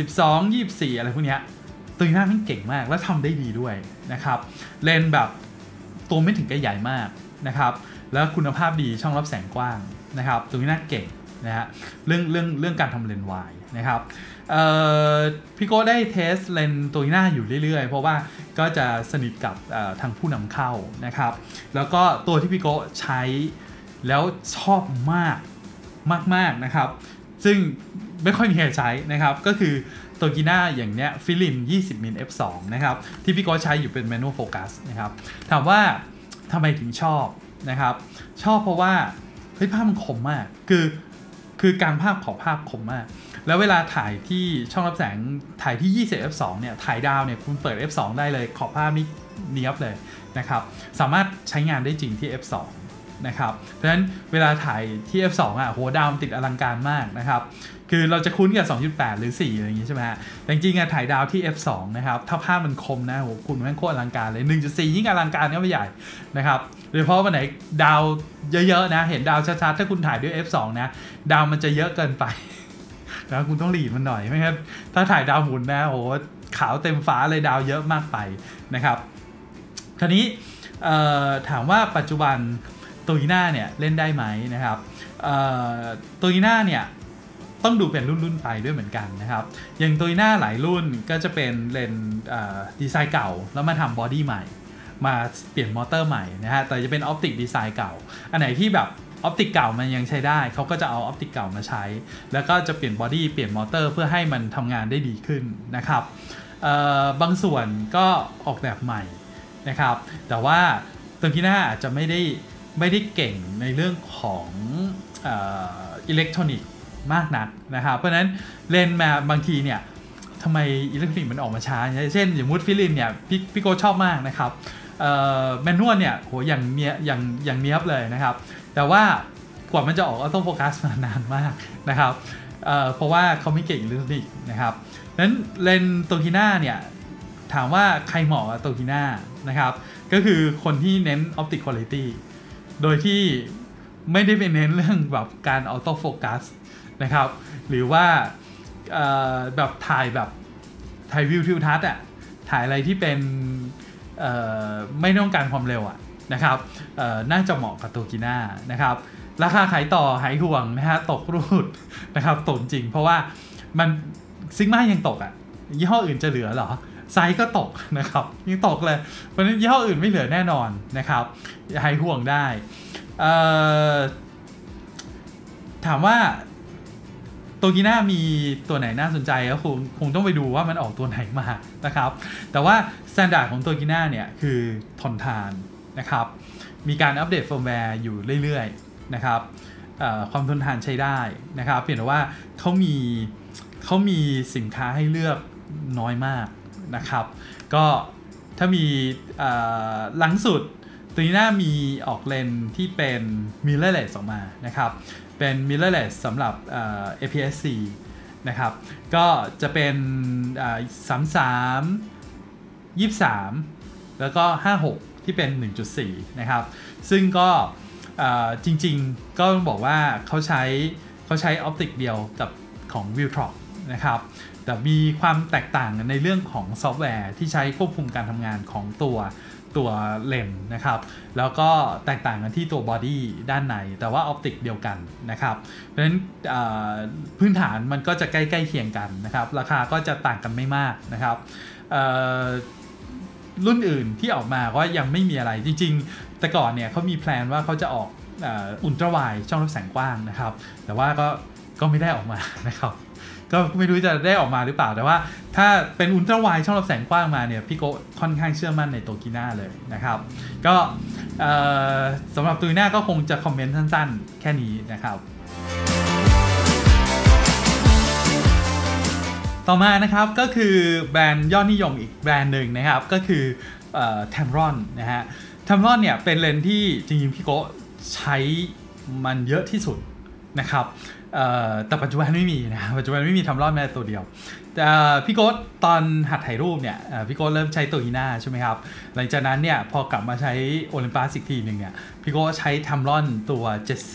สิบสอง ยี่สิบสี่อะไรพวกเนี้ยตัวนี้หน้ามันเก่งมากแล้วทำได้ดีด้วยนะครับเลนแบบตัวไม่ถึงกับใหญ่มากนะครับแล้วคุณภาพดีช่องรับแสงกว้างนะครับตัวนี้หน้าเก่งนะฮะเรื่องเรื่องเรื่องการทำเลนส์วายนะครับพี่โก้ได้เทสเลนส์ตัวหน้าอยู่เรื่อยๆเพราะว่าก็จะสนิทกับทางผู้นำเข้านะครับแล้วก็ตัวที่พี่โก้ใช้แล้วชอบมากมากๆนะครับซึ่งไม่ค่อยมีใครใช้นะครับก็คือตัวกีน่าอย่างเนี้ยฟิลิปยี่สิบมิล เอฟ สอง นะครับที่พี่โก้ใช้อยู่เป็น manual focus นะครับถามว่าทำไมถึงชอบนะครับชอบเพราะว่าเฮ้ยภาพมันคมมากคือคือการภาพขอภาพคมมากแล้วเวลาถ่ายที่ช่องรับแสงถ่ายที่ ยี่สิบ เอฟ สอง เนี่ยถ่ายดาวเนี่ยคุณเปิด เอฟ สอง ได้เลยขอภาพนี่เนียบเลยนะครับสามารถใช้งานได้จริงที่ เอฟ สอง นะครับเพราะฉะนั้นเวลาถ่ายที่ เอฟ สอง อ่ะโหดาวติดอลังการมากนะครับคือเราจะคุ้นกับ สองจุดแปด หรือ สี่อะไรอย่างงี้ใช่ไหมฮะแต่จริงๆอ่ะถ่ายดาวที่ เอฟ สอง นะครับถ้าภาพมันคมนะโหคุณแม่งโคตรอลังการเลย หนึ่งจุดสี่ ยิ่งอลังการก็ไม่ใหญ่นะครับโดยเฉพาะวันไหนดาวเยอะๆนะเห็นดาวชัดๆถ้าคุณถ่ายด้วย เอฟ สอง นะดาวมันจะเยอะเกินไปแล้วคุณต้องหลีดมันหน่อยไม่งั้นถ้าถ่ายดาวหมุนนะโหขาวเต็มฟ้าเลยดาวเยอะมากไปนะครับคราวนี้ถามว่าปัจจุบันตัวอีน่าเนี่ยเล่นได้ไหมนะครับตัวอีน่าเนี่ยต้องดูเป็นรุ่นๆไปด้วยเหมือนกันนะครับอย่างตัวอีน่าหลายรุ่นก็จะเป็นเลนส์ดีไซน์เก่าแล้วมาทำบอดี้ใหม่มาเปลี่ยนมอเตอร์ใหม่นะฮะแต่จะเป็นออปติกดีไซน์เก่าอันไหนที่แบบออปติกเก่ามันยังใช้ได้เขาก็จะเอาออปติกเก่ามาใช้แล้วก็จะเปลี่ยนบอดี้เปลี่ยนมอเตอร์เพื่อให้มันทำงานได้ดีขึ้นนะครับบางส่วนก็ออกแบบใหม่นะครับแต่ว่าตัวกีน่าอาจจะไม่ได้ไม่ได้เก่งในเรื่องของอิเล็กทรอนิกส์มากนักนะครับเพราะฉะนั้นเลนมาบางทีเนี่ยทำไมอิเล็กทรอนิกส์มันออกมาช้าเช่นอย่างมูดฟิลินเนี่ยพี่พี่โกชอบมากนะครับแมนนวลเนี่ยโหอย่างเนี้ยอย่างอย่างเนี้ยบเลยนะครับแต่ว่ากว่ามันจะออกออโต้โฟกัสมานานมากนะครับเ, เพราะว่าเขาไม่เก่งอิเล็กทรอนิกส์นะครับนั้นเลนโตคิน่าเนี่ยถามว่าใครเหมาะกับโตคิน่านะครับก็คือคนที่เน้น Optic Quality โดยที่ไม่ได้ไปเน้นเรื่องแบบการออโต้โฟกัสนะครับหรือว่าแบบถ่ายแบบถ่ายวิวทิวทัศน์อ่ะถ่ายอะไรที่เป็นไม่ต้องการความเร็วอ่ะนะครับน่าจะเหมาะกับโตคิน่านะครับราคาขายต่อหายห่วงนะฮะตกรูดนะครับตกจริงเพราะว่ามันซิกมายังตกอ่ะยี่ห้ออื่นจะเหลือเหรอไซส์ก็ตกนะครับยังตกเลยเพราะฉะนั้นยี่ห้ออื่นไม่เหลือแน่นอนนะครับหายห่วงได้ถามว่าโตคิน่ามีตัวไหนน่าสนใจก็คงคงต้องไปดูว่ามันออกตัวไหนมานะครับแต่ว่าสแตนดาร์ดของโตคิน่าเนี่ยคือทนทานนะครับมีการอัปเดตเฟิร์มแวร์อยู่เรื่อยๆนะครับความทนทานใช้ได้นะครับเพียงแต่ว่าเขามีเขามีสินค้าให้เลือกน้อยมากนะครับก็ถ้ามีหลังสุดตัวนี้น่ามีออกเลนที่เป็น mirrorless ออกมานะครับเป็น mirrorless สำหรับ เอ พี เอส ซี นะครับก็จะเป็นสามสิบสาม ยี่สิบสามแล้วก็ห้าสิบหกที่เป็น หนึ่งจุดสี่ นะครับซึ่งก็จริงๆก็บอกว่าเขาใช้เขาใช้ออปติกเดียวกับของ Viltrox นะครับแต่มีความแตกต่างในเรื่องของซอฟต์แวร์ที่ใช้ควบคุมการทำงานของตัวตัวเลนส์นะครับแล้วก็แตกต่างกันที่ตัวบอดี้ด้านในแต่ว่าออปติกเดียวกันนะครับเพราะฉะนั้นพื้นฐานมันก็จะใกล้ๆเคียงกันนะครับราคาก็จะต่างกันไม่มากนะครับรุ่นอื่นที่ออกมาก็ยังไม่มีอะไรจริงๆแต่ก่อนเนี่ยเขามีแพลนว่าเขาจะออกอุลตร้าไวด์ช่องรับแสงกว้างนะครับแต่ว่าก็ก็ไม่ได้ออกมานะครับก็ไม่รู้จะได้ออกมาหรือเปล่าแต่ว่าถ้าเป็นอุลตร้าไวด์ช่องรับแสงกว้างมาเนี่ยพี่โกค่อนข้างเชื่อมั่นในโตคิน่าเลยนะครับก็สำหรับโตคิน่าก็คงจะคอมเมนต์สั้นๆแค่นี้นะครับต่อมานะครับก็คือแบรนด์ยอดนิยมอีกแบรนด์หนึ่งนะครับก็คือแทมรอนนะฮะแทมรอนเนี่ยเป็นเลนส์ที่จริงๆพี่โกใช้มันเยอะที่สุดนะครับแต่ปัจจุบันไม่มีนะปัจจุบันไม่มีแทมรอนแม้แต่ตัวเดียวแต่พี่โกตอนหัดถ่ายรูปเนี่ยพี่โกเริ่มใช้โตคิน่าใช่ไหมครับหลังจากนั้นเนี่ยพอกลับมาใช้โอลิมปัสอีกทีหนึ่งเนี่ยพี่โกใช้แทมรอนตัวเจ็ดสิบ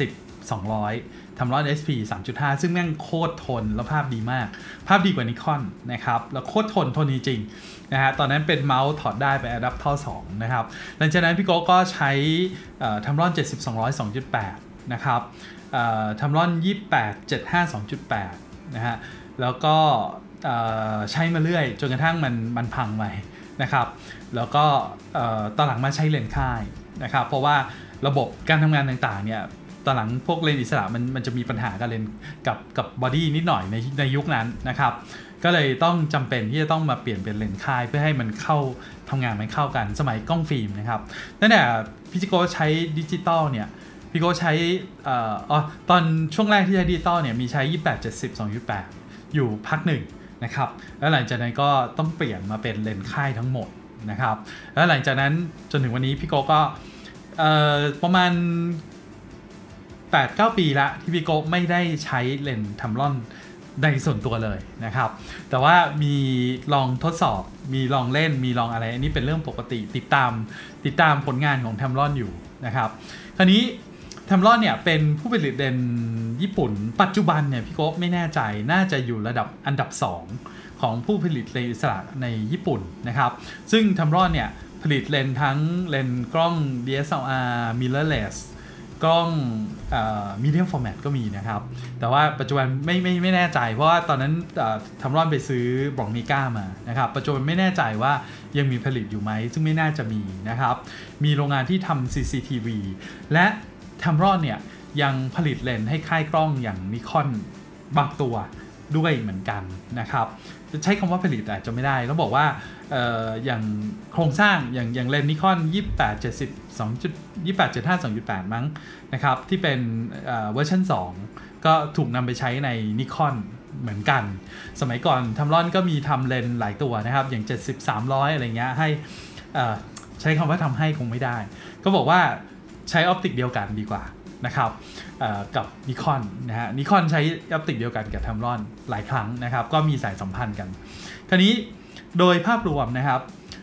สองร้อย Tamron เอส พี สามจุดห้า ซึ่งแม่งโคตรทนแล้วภาพดีมากภาพดีกว่า Nikon นะครับแล้วโคตรทนทนจริงๆนะฮะตอนนั้นเป็นเมาส์ถอดได้ไป Adapter สองนะครับหลังจากนั้นพี่โก้ก็ใช้เอ่อ Tamron เจ็ดสิบ สองร้อย สองจุดแปด นะครับเอ่อ Tamron ยี่สิบแปด เจ็ดสิบห้า สองจุดแปด นะฮะแล้วก็ใช้มาเรื่อยจนกระทั่งมันมันพังไปนะครับแล้วก็ตอนหลังมาใช้เลนส์ค่ายนะครับเพราะว่าระบบการทำงานต่างๆเนี่ยตอนหลังพวกเลนส์อิสระมันมันจะมีปัญหากับเลนส์กับกับบอดี้นิดหน่อยในในยุคนั้นนะครับก็เลยต้องจำเป็นที่จะต้องมาเปลี่ยนเป็นเลนส์ค่ายเพื่อให้มันเข้าทำงานมันเข้ากันสมัยกล้องฟิล์มนะครับนั่นแหละพี่จิโก้ใช้ดิจิตอลเนี่ยพี่โก้ใช้เอ่ออ๋อตอนช่วงแรกที่ใช้ดิจิตอลเนี่ยมีใช้ยี่สิบแปด เจ็ดสิบ สองจุดแปดอยู่พักหนึ่งนะครับแล้วหลังจากนั้นก็ต้องเปลี่ยนมาเป็นเลนส์ค่ายทั้งหมดนะครับแล้วหลังจากนั้นจนถึงวันนี้พี่โก้ก็ประมาณ แปดเก้า ปีละที่พี่โก้ไม่ได้ใช้เลนส์ Tamron ในส่วนตัวเลยนะครับแต่ว่ามีลองทดสอบมีลองเล่นมีลองอะไรอันนี้เป็นเรื่องปกติติดตามติดตามผลงานของ Tamron อยู่นะครับคราวนี้ Tamron เนี่ยเป็นผู้ผลิตเลนส์ญี่ปุ่นปัจจุบันเนี่ยพี่โก้ไม่แน่ใจน่าจะอยู่ระดับอันดับสองของผู้ผลิตเลนส์อิสระในญี่ปุ่นนะครับซึ่ง Tamron เนี่ยผลิตเลนส์ทั้งเลนส์กล้อง ดี เอส แอล อาร์ mirrorless กล้องเอ่อ medium format ก็มีนะครับแต่ว่าปัจจุบันไม่ไม่ไม่แน่ใจเพราะว่าตอนนั้นTamronไปซื้อบรองนิก้ามานะครับปัจจุบันไม่แน่ใจว่ายังมีผลิตอยู่ไหมซึ่งไม่น่าจะมีนะครับมีโรงงานที่ทำ ซี ซี ที วี และ Tamron เนี่ยยังผลิตเลนส์ให้ค่ายกล้องอย่าง Nikon บางตัวด้วยเหมือนกันนะครับจะใช้คำว่าผลิตอาจจะไม่ได้ต้องบอกว่าเอ่ออย่างโครงสร้างอย่างอย่างเลนส์ Nikon ยี่สิบแปด เจ็ดสิบ สอง ยี่สิบแปด เจ็ดสิบห้า สองจุดแปด มั้งนะครับที่เป็นเอ่อเวอร์ชันสองก็ถูกนำไปใช้ใน Nikon เหมือนกันสมัยก่อน Tamron ก็มีทำเลนส์หลายตัวนะครับอย่างเจ็ดสิบ สามร้อยอะไรเงี้ยให้เอ่อใช้คำว่าทำให้คงไม่ได้ก็บอกว่าใช้ออปติกเดียวกันดีกว่านะครับกับ Nikon นะฮะ Nikon ใช้ออปติกเดียวกันกับ Tamron หลายครั้งนะครับก็มีสายสัมพันธ์กันคราวนี้โดยภาพรวมนะครับ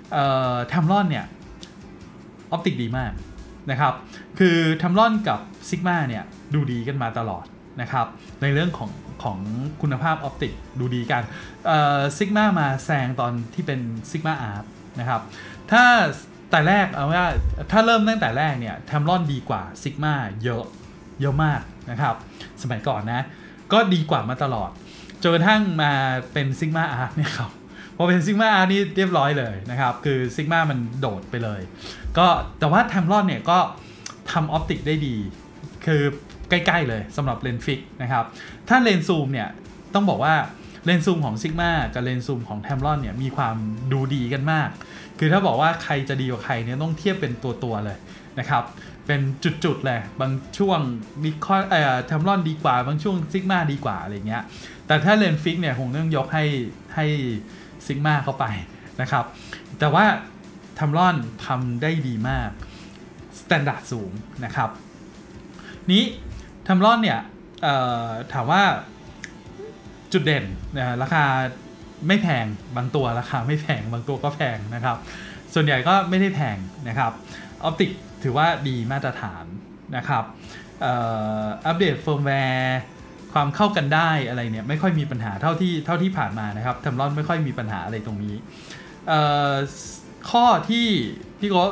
Tamron เนี่ยออปติกดีมากนะครับคือ Tamron กับ Sigma เนี่ยดูดีกันมาตลอดนะครับในเรื่องของของคุณภาพออปติกดูดีกัน Sigma มาแซงตอนที่เป็น Sigma Art นะครับถ้าแต่แรกเอาว่าถ้าเริ่มตั้งแต่แรกเนี่ย Tamron ดีกว่า Sigma เยอะเยอะมากนะครับสมัยก่อนนะก็ดีกว่ามาตลอดจนกระทั่งมาเป็น Sigma Art เนี่ยครับพอเป็น Sigma Art นี่เรียบร้อยเลยนะครับคือ Sigma มันโดดไปเลยก็แต่ว่า Tamron เนี่ยก็ทำออปติกได้ดีคือใกล้ๆเลยสำหรับเลนส์ฟิกนะครับถ้าเลนส์ซูมเนี่ยต้องบอกว่าเลนส์ซูมของ Sigma กับเลนส์ซูมของ Tamron เนี่ยมีความดูดีกันมากคือถ้าบอกว่าใครจะดีกว่าใครเนี่ยต้องเทียบเป็นตัวๆเลยนะครับเป็นจุดๆเลยบางช่วงนิคอนเอ่อ Tamron ดีกว่าบางช่วง Sigma ดีกว่าอะไรเงี้ยแต่ถ้าเลนส์ฟิกเนี่ยคงต้องยกให้ให้ Sigma เข้าไปนะครับแต่ว่า Tamron ทำได้ดีมากสแตนดาร์ดสูงนะครับนี้ Tamron เนี่ยถามว่าจุดเด่นนะราคาไม่แพงบางตัวราคาไม่แพงบางตัวก็แพงนะครับส่วนใหญ่ก็ไม่ได้แพงนะครับออปติกถือว่าดีมาตรฐานนะครับอัปเดตเฟิร์มแวร์ความเข้ากันได้อะไรเนี่ยไม่ค่อยมีปัญหาเท่าที่เท่าที่ผ่านมานะครับTamronไม่ค่อยมีปัญหาอะไรตรงนี้ข้อที่พี่โก้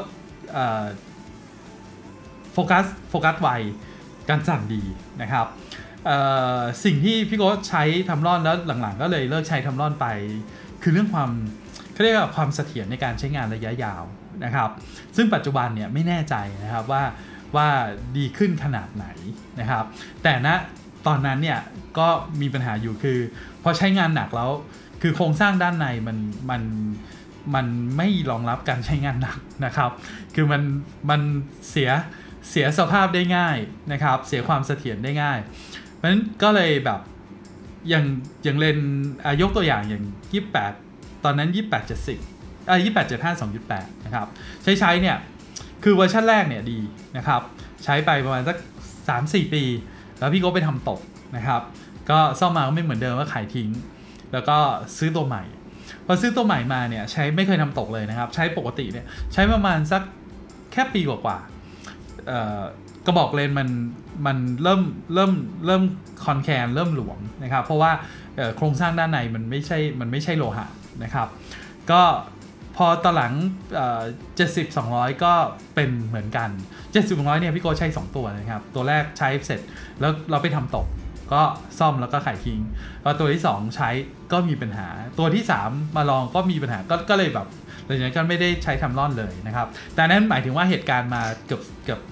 โฟกัสโฟกัสไวการสั่นดีนะครับสิ่งที่พี่โก้ใช้ Tamron แล้วหลังๆก็เลยเลิกใช้ Tamron ไปคือเรื่องความเขาเรียกว่าความเสถียรในการใช้งานระยะยาวนะครับซึ่งปัจจุบันเนี่ยไม่แน่ใจนะครับว่าว่าดีขึ้นขนาดไหนนะครับแต่ณตอนนั้นเนี่ยก็มีปัญหาอยู่คือพอใช้งานหนักแล้วคือโครงสร้างด้านในมันมันมันไม่รองรับการใช้งานหนักนะครับคือมันมันเสียเสียสภาพได้ง่ายนะครับเสียความเสถียรได้ง่ายเพราะฉะนั้นก็เลยแบบอย่างอย่างเลนยกตัวอย่างอย่างยี่สิบแปดตอนนั้นยี่สิบแปด เจ็ดสิบอ่ะยี่สิบแปด เจ็ดสิบห้า สองจุดแปดนะครับใช้ใช้เนี่ยคือเวอร์ชันแรกเนี่ยดีนะครับใช้ไปประมาณสัก สามถึงสี่ ปีแล้วพี่ก็ไปทำตกนะครับก็ซ่อมมาก็ไม่เหมือนเดิมก็ขายทิ้งแล้วก็ซื้อตัวใหม่พอซื้อตัวใหม่มาเนี่ยใช้ไม่เคยทำตกเลยนะครับใช้ปกติเนี่ยใช้ประมาณสักแค่ปีกว่าๆกระบอกเลนส์มันมันเริ่มเริ่มเริ่มคอนแคนเริ่มหลวมนะครับเพราะว่าโครงสร้างด้านในมันไม่ใช่มันไม่ใช่โลหะนะครับก็พอตอนหลังเจ็ดสิบ สองร้อยก็เป็นเหมือนกันเจ็ดสิบ สองร้อยเนี่ยพี่โก้ใช้สองตัวนะครับตัวแรกใช้เสร็จแล้วเราไปทำตกก็ซ่อมแล้วก็ขายทิ้งพอตัวที่สองใช้ก็มีปัญหาตัวที่สามมาลองก็มีปัญหาก็ก็เลยแบบหลังจากนั้นก็ไม่ได้ใช้ทำร่อนเลยนะครับแต่นั้นหมายถึงว่าเหตุการณ์มาเกือบเกือบ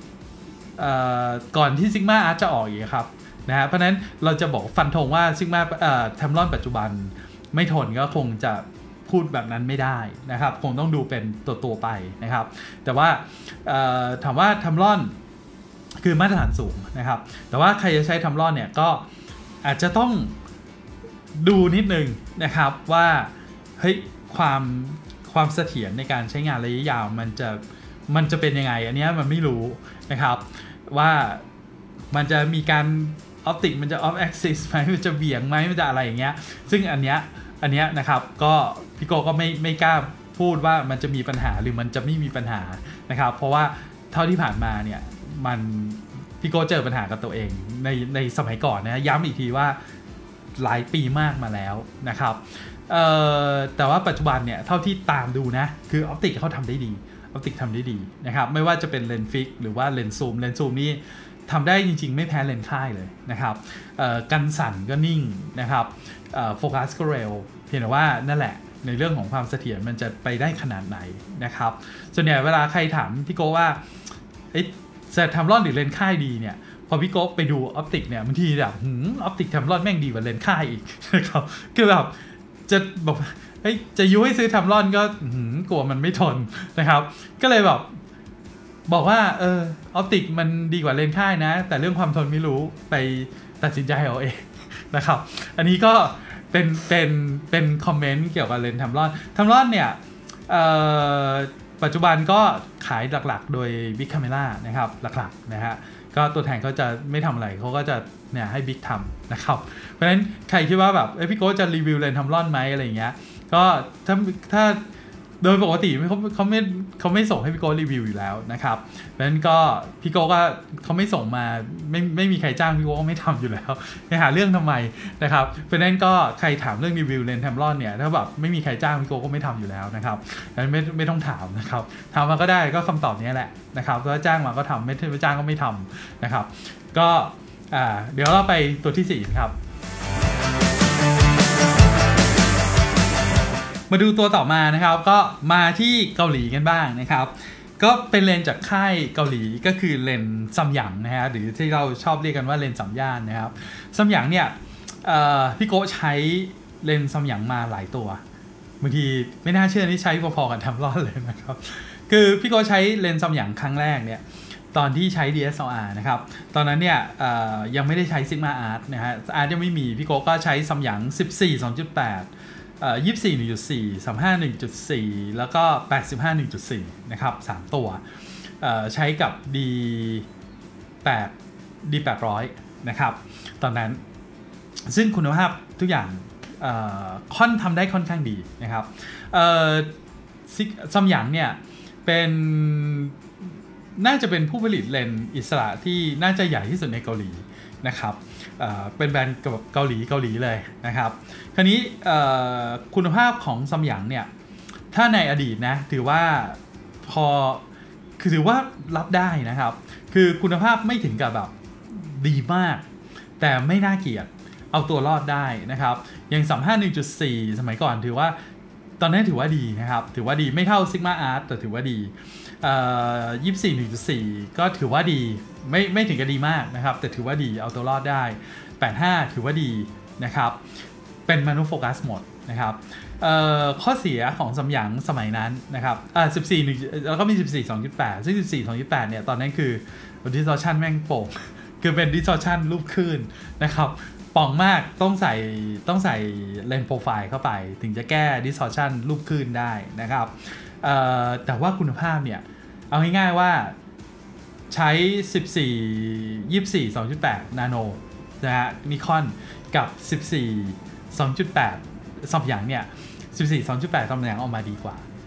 ก่อนที่ซิกมาอาร์ตจะออกอีกครับนะฮะเพราะนั้นเราจะบอกฟันธงว่าซิกมาทำร่อนปัจจุบันไม่ทนก็คงจะพูดแบบนั้นไม่ได้นะครับคงต้องดูเป็นตัวตัวไปนะครับแต่ว่าถามว่าทำร่อนคือมาตรฐานสูงนะครับแต่ว่าใครจะใช้ทำร่อนเนี่ยก็อาจจะต้องดูนิดนึงนะครับว่าเฮ้ยความความเสถียรในการใช้งานระยะยาวมันจะมันจะเป็นยังไงอันนี้มันไม่รู้นะครับว่ามันจะมีการออปติกมันจะออฟแอ็กซิสไหมมันจะเบี่ยงไหมมันจะอะไรอย่างเงี้ยซึ่งอันเนี้ยอันเนี้ยนะครับก็พี่โกก็ไม่ไม่กล้าพูดว่ามันจะมีปัญหาหรือมันจะไม่มีปัญหานะครับเพราะว่าเท่าที่ผ่านมาเนี่ยมันพี่โกเจอปัญหากับตัวเองในในสมัยก่อนนะย้ำอีกทีว่าหลายปีมากมาแล้วนะครับแต่ว่าปัจจุบันเนี่ยเท่าที่ตามดูนะคือออปติกเขาทำได้ดีออปติกทำได้ดีนะครับไม่ว่าจะเป็นเลนส์ฟิกหรือว่าเลนส์ซูมเลนส์ซูมนี่ทำได้จริงๆไม่แพ้เลนส์ค่ายเลยนะครับกันสั่นก็นิ่งนะครับโฟกัสก็เร็วเพียงแต่ว่านั่นแหละในเรื่องของความเสถียรมันจะไปได้ขนาดไหนนะครับส่วนใหญ่เวลาใครถามพี่โก้ว่าจะทำร่อนหรือเลนส์ค่ายดีเนี่ยพอพี่โก้ไปดูออปติกเนี่ยบางทีแบบหืมออปติกทำร่อนแม่งดีกว่าเลนส์ค่ายอีกนะครับคือแบบจะบอกเฮ้ยจะยุให้ซื้อทำร่อนก็กลัวมันไม่ทนนะครับก็เลยแบบบอกว่าเออออปติกมันดีกว่าเลนส์ค่ายนะแต่เรื่องความทนไม่รู้ไปตัดสินใจเอาเองนะครับอันนี้ก็เป็นเป็นเป็นคอมเมนต์เกี่ยวกับเลนส์ทำร่อนทำร่อนเนี่ยปัจจุบันก็ขายหลักๆโดย Big Camera นะครับหลักๆนะฮะก็ตัวแทนเขาจะไม่ทำอะไรเขาก็จะเนี่ยให้ Big ทำนะครับเพราะฉะนั้นใครคิดว่าแบบเอ้ยพี่โก้จะรีวิวเลนส์ทำร่อนไหมอะไรอย่างเงี้ยก็ถ้าถ้าโดยปกติเขาเขาไม่เขาไม่ส่งให้พี่โก้รีวิวอยู่แล้วนะครับเพราะฉะนั้นก็พี่โก้ก็เขาไม่ส่งมาไม่ไม่มีใครจ้างพี่โก้ก็ไม่ทำอยู่แล้วไปหาเรื่องทำไมนะครับเพราะฉะนั้นก็ใครถามเรื่องรีวิวเลนส์ทำร่อนเนี่ยถ้าแบบไม่มีใครจ้างพี่โก้ก็ไม่ทำอยู่แล้วนะครับเพราะฉะนั้นไม่ไม่ต้องถามนะครับถามมาก็ได้ก็คำตอบนี้แหละนะครับถ้าจ้างมาก็ทำไม่ไม่จ้างก็ไม่ทำนะครับก็อ่าเดี๋ยวเราไปตัวที่สี่ครับมาดูตัวต่อมานะครับก็มาที่เกาหลีกันบ้างนะครับก็เป็นเลนส์จากค่ายเกาหลีก็คือเลนส์ซัมยังนะฮะหรือที่เราชอบเรียกกันว่าเลนส์สามย่านนะครับซัมยังเนี่ยพี่โก้ใช้เลนส์ซัมยังมาหลายตัวบางทีไม่น่าเชื่อนี่ใช้พอๆกับทำร่อนเลยนะครับคือพี่โก้ใช้เลนส์ซัมยังครั้งแรกเนี่ยตอนที่ใช้ ดี เอส แอล อาร์ นะครับตอนนั้นเนี่ยยังไม่ได้ใช้ Sigma Art นะฮะ Art ยังไม่มีพี่โก้ก็ใช้ซัมยังสิบสี่ สองจุดแปดยี่สิบสี่ หนึ่งจุดสี่ สามสิบห้า หนึ่งจุดสี่ แล้วก็แปดสิบห้า หนึ่งจุดสี่ นะครับสามตัวใช้กับ D แปด D แปดร้อยนะครับตอนนั้นซึ่งคุณภาพทุกอย่างค่อนทำได้ค่อนข้างดีนะครับซัมยังเนี่ยเป็นน่าจะเป็นผู้ผลิตเลนส์อิสระที่น่าจะใหญ่ที่สุดในเกาหลีนะครับเป็นแบรนด์กับเกาหลีเกาหลีเลยนะครับคราวนี้คุณภาพของซัมยังเนี่ยถ้าในอดีตนะถือว่าพอคือถือว่ารับได้นะครับคือคุณภาพไม่ถึงกับแบบดีมากแต่ไม่น่าเกลียดเอาตัวรอดได้นะครับอย่างสามสิบห้า หนึ่งจุดสี่ สมัยก่อนถือว่าตอนนั้นถือว่าดีนะครับถือว่าดีไม่เท่า Sigma Art แต่ถือว่าดียี่สิบสี่ หนึ่งจุดสี่ ก็ถือว่าดีไม่ไม่ถึงกับดีมากนะครับแต่ถือว่าดีเอาตัวรอดได้แปดสิบห้าถือว่าดีนะครับเป็นมานูโฟกัสหมดนะครับข้อเสียของซัมยังสมัยนั้นนะครับอ่าสิบสี่แล้วก็มีสิบสี่ สองจุดแปด ซึ่งสิบสี่ สองจุดแปดเนี่ยตอนนั้นคือ distortion แม่งโป่งคือเป็น distortion รูปคลื่นนะครับป่องมากต้องใส่ต้องใส่เลนส์โปรไฟล์เข้าไปถึงจะแก้ distortion รูปคลื่นได้นะครับแต่ว่าคุณภาพเนี่ยเอาง่ายๆว่าใช้สิบสี่ ยี่สิบสี่ สองจุดแปด นาโนนะฮะนิคอนกับสิบสี่ สองจุดแปดซัมยังเนี่ยสิบสี่ สองจุดแปดซัมยังออกมาดีกว่า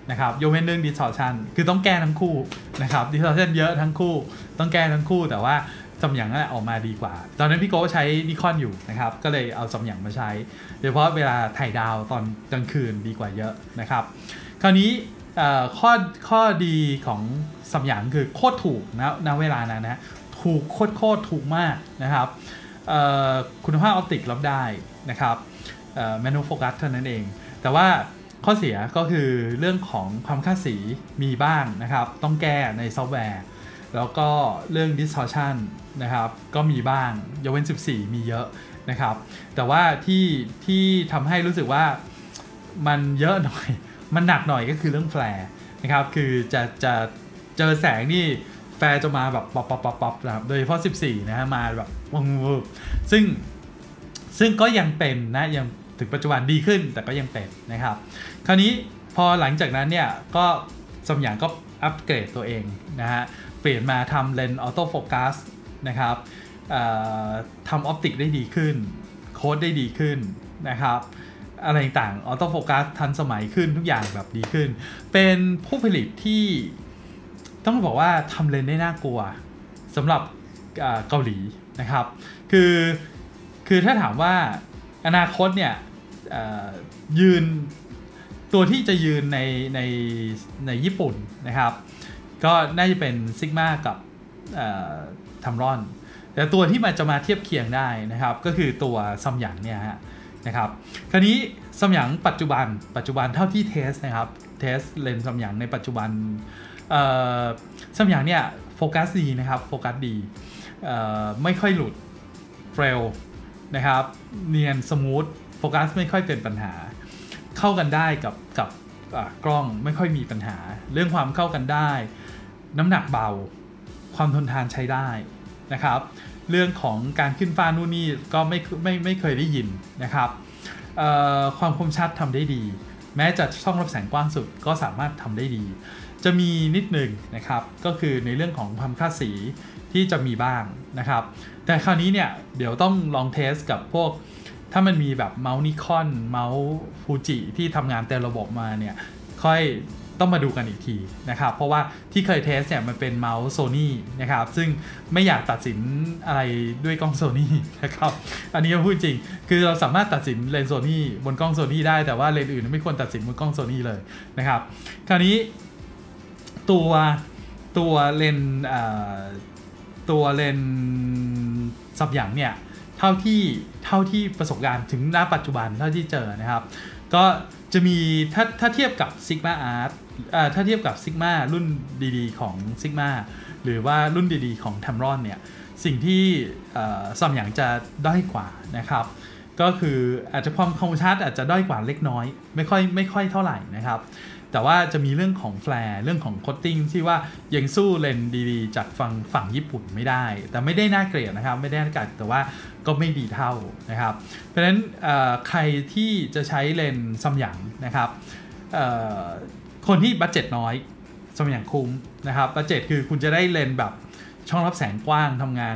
นะครับยกเว้นเรื่อง distortion คือต้องแก้ทั้งคู่นะครับ distortion เยอะทั้งคู่ต้องแก้ทั้งคู่แต่ว่าซัมยังนั่นแหละออกมาดีกว่าตอนนั้นพี่โก้ใช้นิคอนอยู่นะครับก็เลยเอาซัมยังมาใช้โดยเฉพาะเวลาถ่ายดาวตอนกลางคืนดีกว่าเยอะนะครับคราวนี้ข้อข้อดีของซัมยังคือโคตรถูกนะณเวลานั้นนะถูกโคตรโคตรถูกมากนะครับคุณภาพออปติกรับได้นะครับแมนูโฟกัสเท่านั้นเองแต่ว่าข้อเสียก็คือเรื่องของความค่าสีมีบ้างนะครับต้องแก้ในซอฟต์แวร์แล้วก็เรื่อง distortion นะครับก็มีบ้างยกเว้นสิบสี่มีเยอะนะครับแต่ว่าที่ที่ทำให้รู้สึกว่ามันเยอะหน่อยมันหนักหน่อยก็คือเรื่องแฟร์นะครับคือจะจะเจอแสงนี่แฟร์จะมาแบบป๊อปป๊อปป๊อปป๊อปนะครับโดยเฉพาะสิบสี่นะฮะมาแบบวงวูบซึ่งซึ่งก็ยังเป็นนะยังถึงปัจจุบันดีขึ้นแต่ก็ยังเป็นนะครับคราวนี้พอหลังจากนั้นเนี่ยก็ซัมยังก็อัปเกรดตัวเองนะฮะเปลี่ยนมาทำเลนส์ออโต้โฟกัสนะครับทำออปติกได้ดีขึ้นโค้ดได้ดีขึ้นนะครับอะไรต่างออโต้โฟกัสทันสมัยขึ้นทุกอย่างแบบดีขึ้นเป็นผู้ผลิตที่ต้องบอกว่าทำเลนส์ได้น่ากลัวสำหรับเกาหลีนะครับคือคือถ้าถามว่าอนาคตเนี่ยยืนตัวที่จะยืนในในในญี่ปุ่นนะครับก็น่าจะเป็นซิกมากับทัมรอนแต่ตัวที่มันจะมาเทียบเคียงได้นะครับก็คือตัวซัมยังเนี่ยฮะนะครับคราวนี้ซัมยังปัจจุบันปัจจุบันเท่าที่เทสนะครับเทสเลนส์ซัมยังในปัจจุบันซัมยังเนี่ยโฟกัสดีนะครับโฟกัสดีไม่ค่อยหลุดเฟลนะครับเนียนสมูทโฟกัสไม่ค่อยเป็นปัญหาเข้ากันได้กับกับกล้องไม่ค่อยมีปัญหาเรื่องความเข้ากันได้น้ำหนักเบาความทนทานใช้ได้นะครับเรื่องของการขึ้นฟ้านู่นนี่ก็ไม่ไม่ไม่เคยได้ยินนะครับความคมชัดทำได้ดีแม้จะช่องรับแสงกว้างสุดก็สามารถทำได้ดีจะมีนิดหนึ่งนะครับก็คือในเรื่องของความค่าสีที่จะมีบ้างนะครับแต่คราวนี้เนี่ยเดี๋ยวต้องลองเทสกับพวกถ้ามันมีแบบเมาส์นิคอนเมาส์ฟูจิที่ทำงานเต็มระบบมาเนี่ยค่อยต้องมาดูกันอีกทีนะครับเพราะว่าที่เคยเทสเนี่ยมันเป็นเมาส์ Sony นะครับซึ่งไม่อยากตัดสินอะไรด้วยกล้อง Sony นะครับอันนี้พูดจริงคือเราสามารถตัดสินเลนส์ Sony บนกล้อง Sony ได้แต่ว่าเลนส์อื่นไม่ควรตัดสินบนกล้อง Sony เลยนะครับคราวนี้ตัวตัวเลนส์ตัวเลนส์ซัมยังเนี่ยเท่าที่เท่าที่ประสบการณ์ถึงณปัจจุบันเท่าที่เจอนะครับก็จะมีถ้าถ้าเทียบกับ Sigma Art อ่าถ้าเทียบกับ Sigma รุ่นดีๆของ Sigma หรือว่ารุ่นดีๆของ Tamron เนี่ยสิ่งที่ซัมยังจะด้อยกว่านะครับก็คืออาจจะความคมชัดอาจจะด้อยกว่าเล็กน้อยไม่ค่อยไม่ค่อยเท่าไหร่นะครับแต่ว่าจะมีเรื่องของแฟลร์เรื่องของโคตติ้งที่ว่ายังสู้เลนส์ดีๆจากฝั่งฝั่งญี่ปุ่นไม่ได้แต่ไม่ได้น่าเกลียดนะครับไม่ได้น่าเกลียดแต่ว่าก็ไม่ดีเท่านะครับเพราะฉะนั้นใครที่จะใช้เลนส์ซัมยังนะครับคนที่บัดเจ็ตน้อยซัมยังคุ้มนะครับบัดเจ็ตคือคุณจะได้เลนส์แบบช่องรับแสงกว้างทำงาน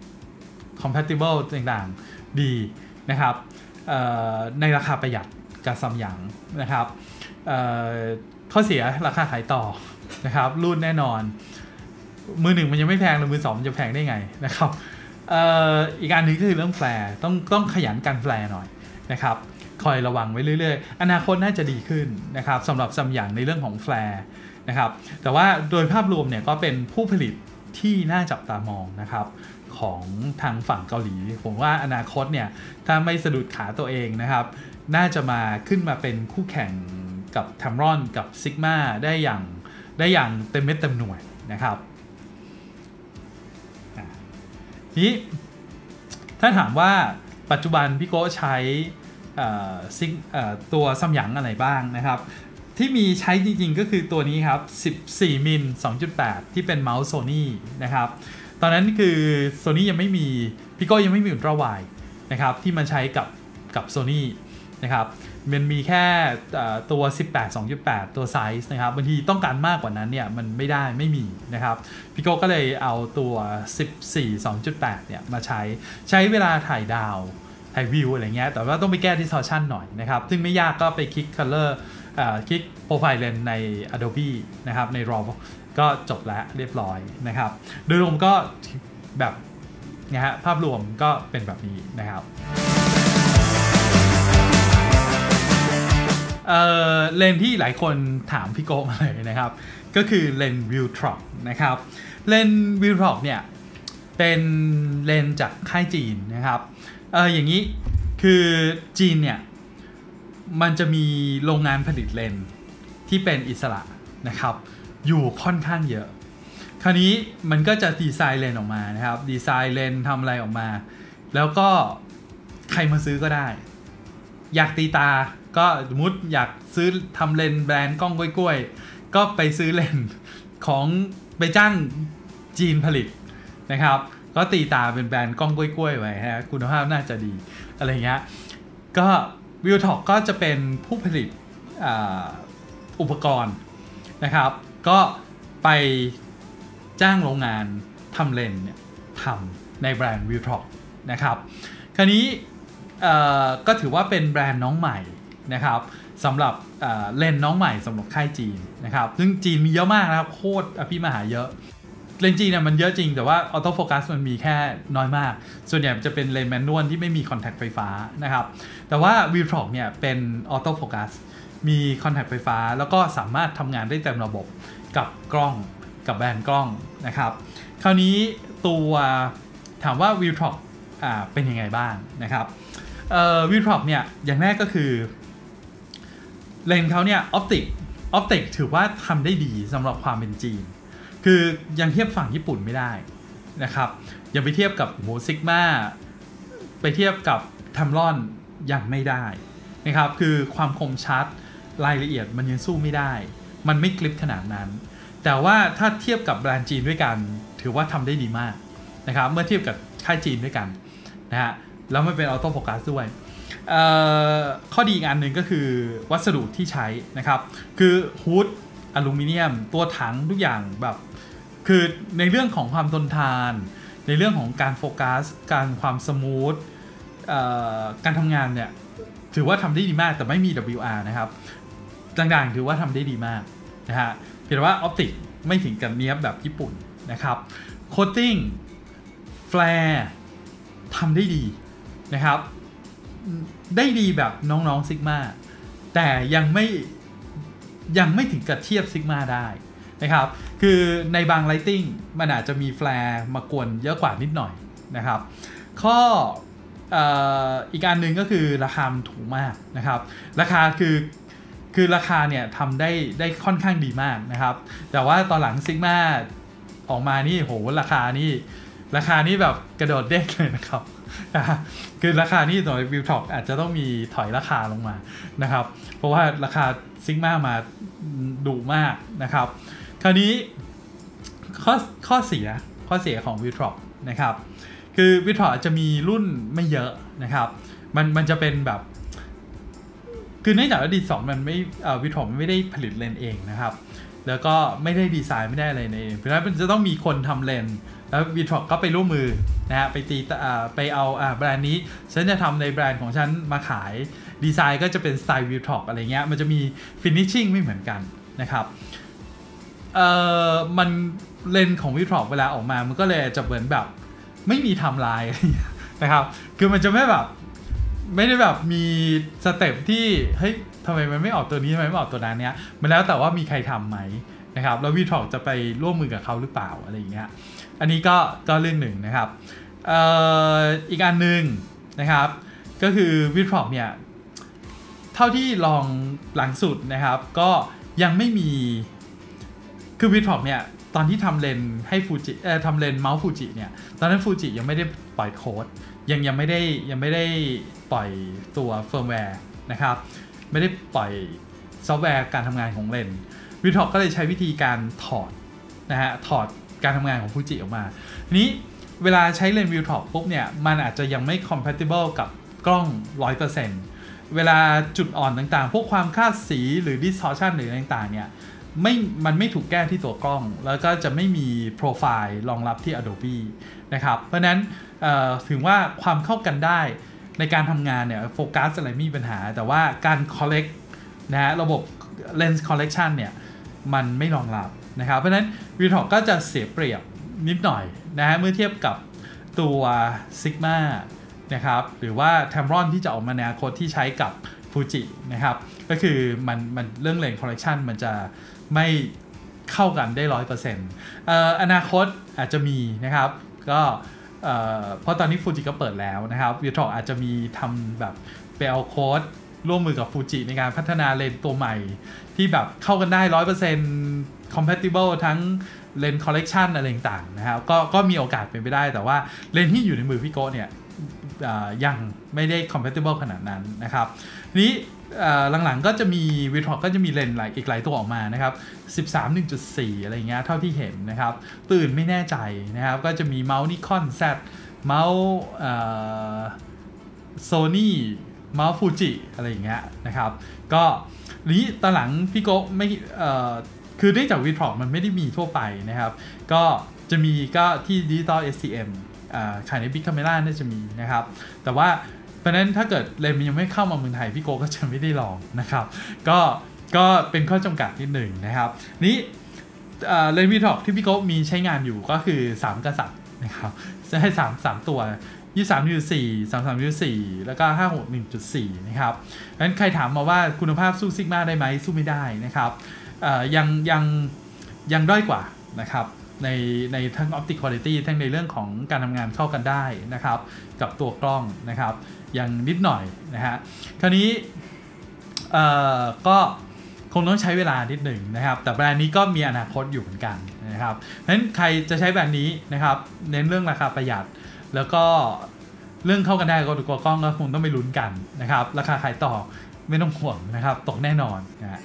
compatible ต่างๆดีนะครับในราคาประหยัดกับซัมยังนะครับข้อเสียราคาขายต่อนะครับรุ่นแน่นอนมือหนึ่งมันยังไม่แพงเลยมือสองมันจะแพงได้ไงนะครับ อ, อีกอันนึงก็คือเรื่องแฟร์ต้องต้องขยันกันแฟร์หน่อยนะครับคอยระวังไว้เรื่อยๆอนาคตน่าจะดีขึ้นนะครับสำหรับซัมยังในเรื่องของแฟร์นะครับแต่ว่าโดยภาพรวมเนี่ยก็เป็นผู้ผลิตที่น่าจับตามองนะครับของทางฝั่งเกาหลีผมว่าอนาคตเนี่ยถ้าไม่สะดุดขาตัวเองนะครับน่าจะมาขึ้นมาเป็นคู่แข่งกับ Tamron กับ Sigma ได้อย่างได้อย่างเต็มเม็ดเต็มหน่วยนะครับนี้ถ้าถามว่าปัจจุบันพี่โก้ใช้ซิงตัวซัมยังอะไรบ้างนะครับที่มีใช้จริงๆก็คือตัวนี้ครับสิบสี่มิล สองจุดแปด ที่เป็นเมาส์ Sony นะครับตอนนั้นคือ Sony ยังไม่มีพี่โก้ยังไม่มีอุลตร้าไวด์นะครับที่มันใช้กับกับ Sony นะครับมันมีแค่ตัวสิบแปด สองจุดแปด ตัวไซส์นะครับบางทีต้องการมากกว่านั้นเนี่ยมันไม่ได้ไม่มีนะครับพี่โก้ก็เลยเอาตัวสิบสี่ สองจุดแปด เนี่ยมาใช้ใช้เวลาถ่ายดาวถ่ายวิวอะไรเงี้ยแต่ว่าต้องไปแก้ distortion หน่อยนะครับซึ่งไม่ยากก็ไปคลิก color คลิกโปรไฟล์เลนใน Adobe นะครับใน รัว ก็จบแล้วเรียบร้อยนะครับโดยรวมก็แบบนะฮะภาพรวมก็เป็นแบบนี้นะครับเอ่อเลนที่หลายคนถามพี่โก้มาเลยนะครับก็คือเลน Viltrox นะครับเลน Viltrox เนี่ยเป็นเลนจากค่ายจีนนะครับเอออย่างนี้คือจีนเนี่ยมันจะมีโรงงานผลิตเลนที่เป็นอิสระนะครับอยู่ค่อนข้างเยอะคราวนี้มันก็จะดีไซน์เลนออกมานะครับดีไซน์เลนทำอะไรออกมาแล้วก็ใครมาซื้อก็ได้อยากตีตาก็สมมติอยากซื้อทำเลนแบรนด์กล้องกล้วยๆก็ไปซื้อเลนของไปจ้างจีนผลิตนะครับก็ตีตาเป็นแบรนด์กล้องกล้วยๆไว้ฮะคุณภาพน่าจะดีอะไรเงี้ยก็ Viltrox ก็จะเป็นผู้ผลิตอุปกรณ์นะครับก็ไปจ้างโรงงานทำเลนเนี่ยทำในแบรนด์ Viltrox นะครับคราวนี้ก็ถือว่าเป็นแบรนด์น้องใหม่นะครับสำหรับเลนน้องใหม่สำหรับค่ายจีนนะครับซึ่งจีนมีเยอะมากนะครับโคตรอภิมหาเยอะเลนจีนเนี่ยมันเยอะจริงแต่ว่าออโต้โฟกัสมันมีแค่น้อยมากส่วนใหญ่จะเป็นเลนแมนนวลที่ไม่มีคอนแทคไฟฟ้านะครับแต่ว่า Viltrox เนี่ยเป็นออโต้โฟกัสมีคอนแทคไฟฟ้าแล้วก็สามารถทำงานได้เต็มระบบกับกล้องกับแบรนด์กล้องนะครับคราวนี้ตัวถามว่า Viltrox อ่าเป็นยังไงบ้างนะครับเอ่อ Viltrox เนี่ยอย่างแรกก็คือเลนส์เขาเนี่ยออปติกออปติกถือว่าทำได้ดีสำหรับความเป็นจีนคือยังเทียบฝั่งญี่ปุ่นไม่ได้นะครับยังไปเทียบกับโหซิกมาไปเทียบกับทัมรอนยังไม่ได้นะครับคือความคมชัดรายละเอียดมันยังสู้ไม่ได้มันไม่คลิปขนาดนั้นแต่ว่าถ้าเทียบกับแบรนด์จีนด้วยกันถือว่าทำได้ดีมากนะครับเมื่อเทียบกับค่ายจีนด้วยกันนะฮะแล้วมันเป็นออโต้โฟกัสด้วยข้อดีอีกอันหนึ่งก็คือวัสดุที่ใช้นะครับคือฮูดอลูมิเนียมตัวถังทุกอย่างแบบคือในเรื่องของความทนทานในเรื่องของการโฟกัสการความสมูทการทำงานเนี่ยถือว่าทำได้ดีมากแต่ไม่มี ดับเบิลยู อาร์ นะครับต่างๆถือว่าทำได้ดีมากนะฮะเพียงว่าออปติกไม่ถึงกับเนี้ยบแบบญี่ปุ่นนะครับโคตติ้งแฟลร์ทำได้ดีนะครับได้ดีแบบน้องๆซิกมาแต่ยังไม่ยังไม่ถึงกับเทียบซิกมาได้นะครับคือในบางไลติ้งมันอาจจะมีแฟลร์มากวนเยอะกว่านิดหน่อยนะครับข้อ อ, อีกอันหนึ่งก็คือราคาถูกมากนะครับราคาคือคือราคาเนี่ยทำได้ได้ค่อนข้างดีมากนะครับแต่ว่าตอนหลังซิกมาออกมานี่โหราคานี่ราคานี่แบบกระโดดเด้งเลยนะครับคือราคานี่ตัว Viltrox อาจจะต้องมีถอยราคาลงมานะครับเพราะว่าราคาซิกมามาดุมากนะครับคราวนี้ข้อข้อเสียข้อเสียของ Viltrox นะครับคือ Viltrox จะมีรุ่นไม่เยอะนะครับมันมันจะเป็นแบบคือเนื่องจากว่า ดี สอง มันไม่เอ่อ Viltrox มันไม่ได้ผลิตเลนส์เองนะครับแล้วก็ไม่ได้ดีไซน์ไม่ได้อะไรในเองเพราะฉะนั้นมันจะต้องมีคนทำเลนส์แล้ว Viltrox ก็ไปร่วมมือนะฮะไปตีไปเอาแบรนด์นี้ฉันจะทำในแบรนด์ของฉันมาขายดีไซน์ก็จะเป็นสไตล์ Viltrox อะไรเงี้ยมันจะมี finishing ไม่เหมือนกันนะครับเอ่อมันเลนส์ของ Viltrox เวลาออกมามันก็เลยจะเหมือนแบบไม่มีไทม์ไลน์นะครับคือมันจะไม่แบบไม่ได้แบบมีสเต็ปที่เฮ้ยทำไมมันไม่ออกตัวนี้ทำไมไม่ออกตัวนั้นเนี้ยมันแล้วแต่ว่ามีใครทำไหมนะครับแล้ว Viltrox จะไปร่วมมือกับเขาหรือเปล่าอะไรอย่างเงี้ยอันนี้ก็ก็เรื่องหนึ่งนะครับเอ่ออีกอันหนึ่งนะครับก็คือ Viltrox เนี่ยเท่าที่ลองหลังสุดนะครับก็ยังไม่มีคือ Viltrox เนี่ยตอนที่ทำเลนให้ฟูจิเอ่อทำเลนเมาส์ฟูจิเนี่ยตอนนั้นฟูจิยังไม่ได้ปล่อยโค้ดยังยังไม่ได้ยังไม่ได้ปล่อยตัวเฟิร์มแวร์นะครับไม่ได้ปล่อยซอฟต์แวร์การทำงานของเลน Viltrox ก็เลยใช้วิธีการถอดนะฮะถอดการทำงานของฟูจิออกมาทีนี้เวลาใช้เลนส์ Viltrox ปุ๊บเนี่ยมันอาจจะยังไม่ compatible กับกล้อง หนึ่งร้อยเปอร์เซ็นต์ เวลาจุดอ่อนต่างๆพวกความคาดสีหรือ distortion หรือต่างๆเนี่ยไม่มันไม่ถูกแก้ที่ตัวกล้องแล้วก็จะไม่มีโปรไฟล์รองรับที่ Adobe นะครับเพราะฉะนั้นถึงว่าความเข้ากันได้ในการทำงานเนี่ยโฟกัสอะไรไม่มีปัญหาแต่ว่าการ collect นะฮะระบบ Lens Collection เนี่ยมันไม่รองรับนะครับเพราะฉะนั้น Vitrox ก็จะเสียเปรียบนิดหน่อยนะฮะเมื่อเทียบกับตัว Sigma นะครับหรือว่า Tamron ที่จะออกมาในอนาคตที่ใช้กับ Fuji นะครับก็คือมันมันเรื่อง Lens Collection มันจะไม่เข้ากันได้ ร้อยเปอร์เซ็นต์ เอ่ออนาคตอาจจะมีนะครับก็เอ่อเพราะตอนนี้ Fuji ก็เปิดแล้วนะครับ Vitrox อาจจะมีทำแบบไปเอาโค้ดร่วมมือกับ Fuji ในการพัฒนาเลนส์ตัวใหม่ที่แบบเข้ากันได้ ร้อยเปอร์เซ็นต์ compatible ทั้งเลนส์ collection อะไรต่างๆนะครับก็ก็มีโอกาสเป็นไปได้แต่ว่าเลนส์ที่อยู่ในมือพี่โก้เนี่ยยังไม่ได้ compatible ขนาดนั้นนะครับนี้หลังๆก็จะมี Vitrox ก็จะมีเลนส์หลายอีกหลายตัวออกมานะครับ สิบสาม หนึ่งจุดสี่ อะไรเงี้ยเท่าที่เห็นนะครับตื่นไม่แน่ใจนะครับก็จะมีเมาส์ Nikon Z เมาส์เอ่อ Sony เมาส์ Fuji อะไรอย่างเงี้ยนะครับก็นี้ตอนหลังพี่โก้ไม่เอ่อคือเนื่องจาก Vitrox มันไม่ได้มีทั่วไปนะครับก็จะมีก็ที่ Digital เอส ที เอ็ม อ่าขายใน Big Camera น่าจะมีนะครับแต่ว่าเพราะนั้นถ้าเกิดเลนส์มันยังไม่เข้ามาเมืองไทยพี่โก้ก็จะไม่ได้ลองนะครับก็ก็เป็นข้อจำกัดนิดหนึ่งนะครับนี้เลนส์ Vitrox ที่พี่โก้มีใช้งานอยู่ก็คือสามกษัตริย์นะครับจะให้สาม สามตัวยี่สิบสาม จุดสี่ สามสิบสาม จุดสี่ แล้วก็ห้าสิบหก หนึ่งจุดสี่ นะครับงั้นใครถามมาว่าคุณภาพสู้ Sigma ได้ไหมสู้ไม่ได้นะครับยังยังยังด้อยกว่านะครับในในทั้ง Optic Quality ทั้งในเรื่องของการทำงานเข้ากันได้นะครับกับตัวกล้องนะครับยังนิดหน่อยนะฮะคราวนี้ก็คงต้องใช้เวลานิดหนึ่งนะครับแต่แบรนด์นี้ก็มีอนาคตอยู่เหมือนกันนะครับเพราะฉะนั้นใครจะใช้แบรนด์นี้นะครับเน้นเรื่องราคาประหยัดแล้วก็เรื่องเข้ากันได้ก็ตัวกล้องก็คงต้องไปลุ้นกันนะครับราคาขายต่อไม่ต้องห่วงนะครับตกแน่นอนนะ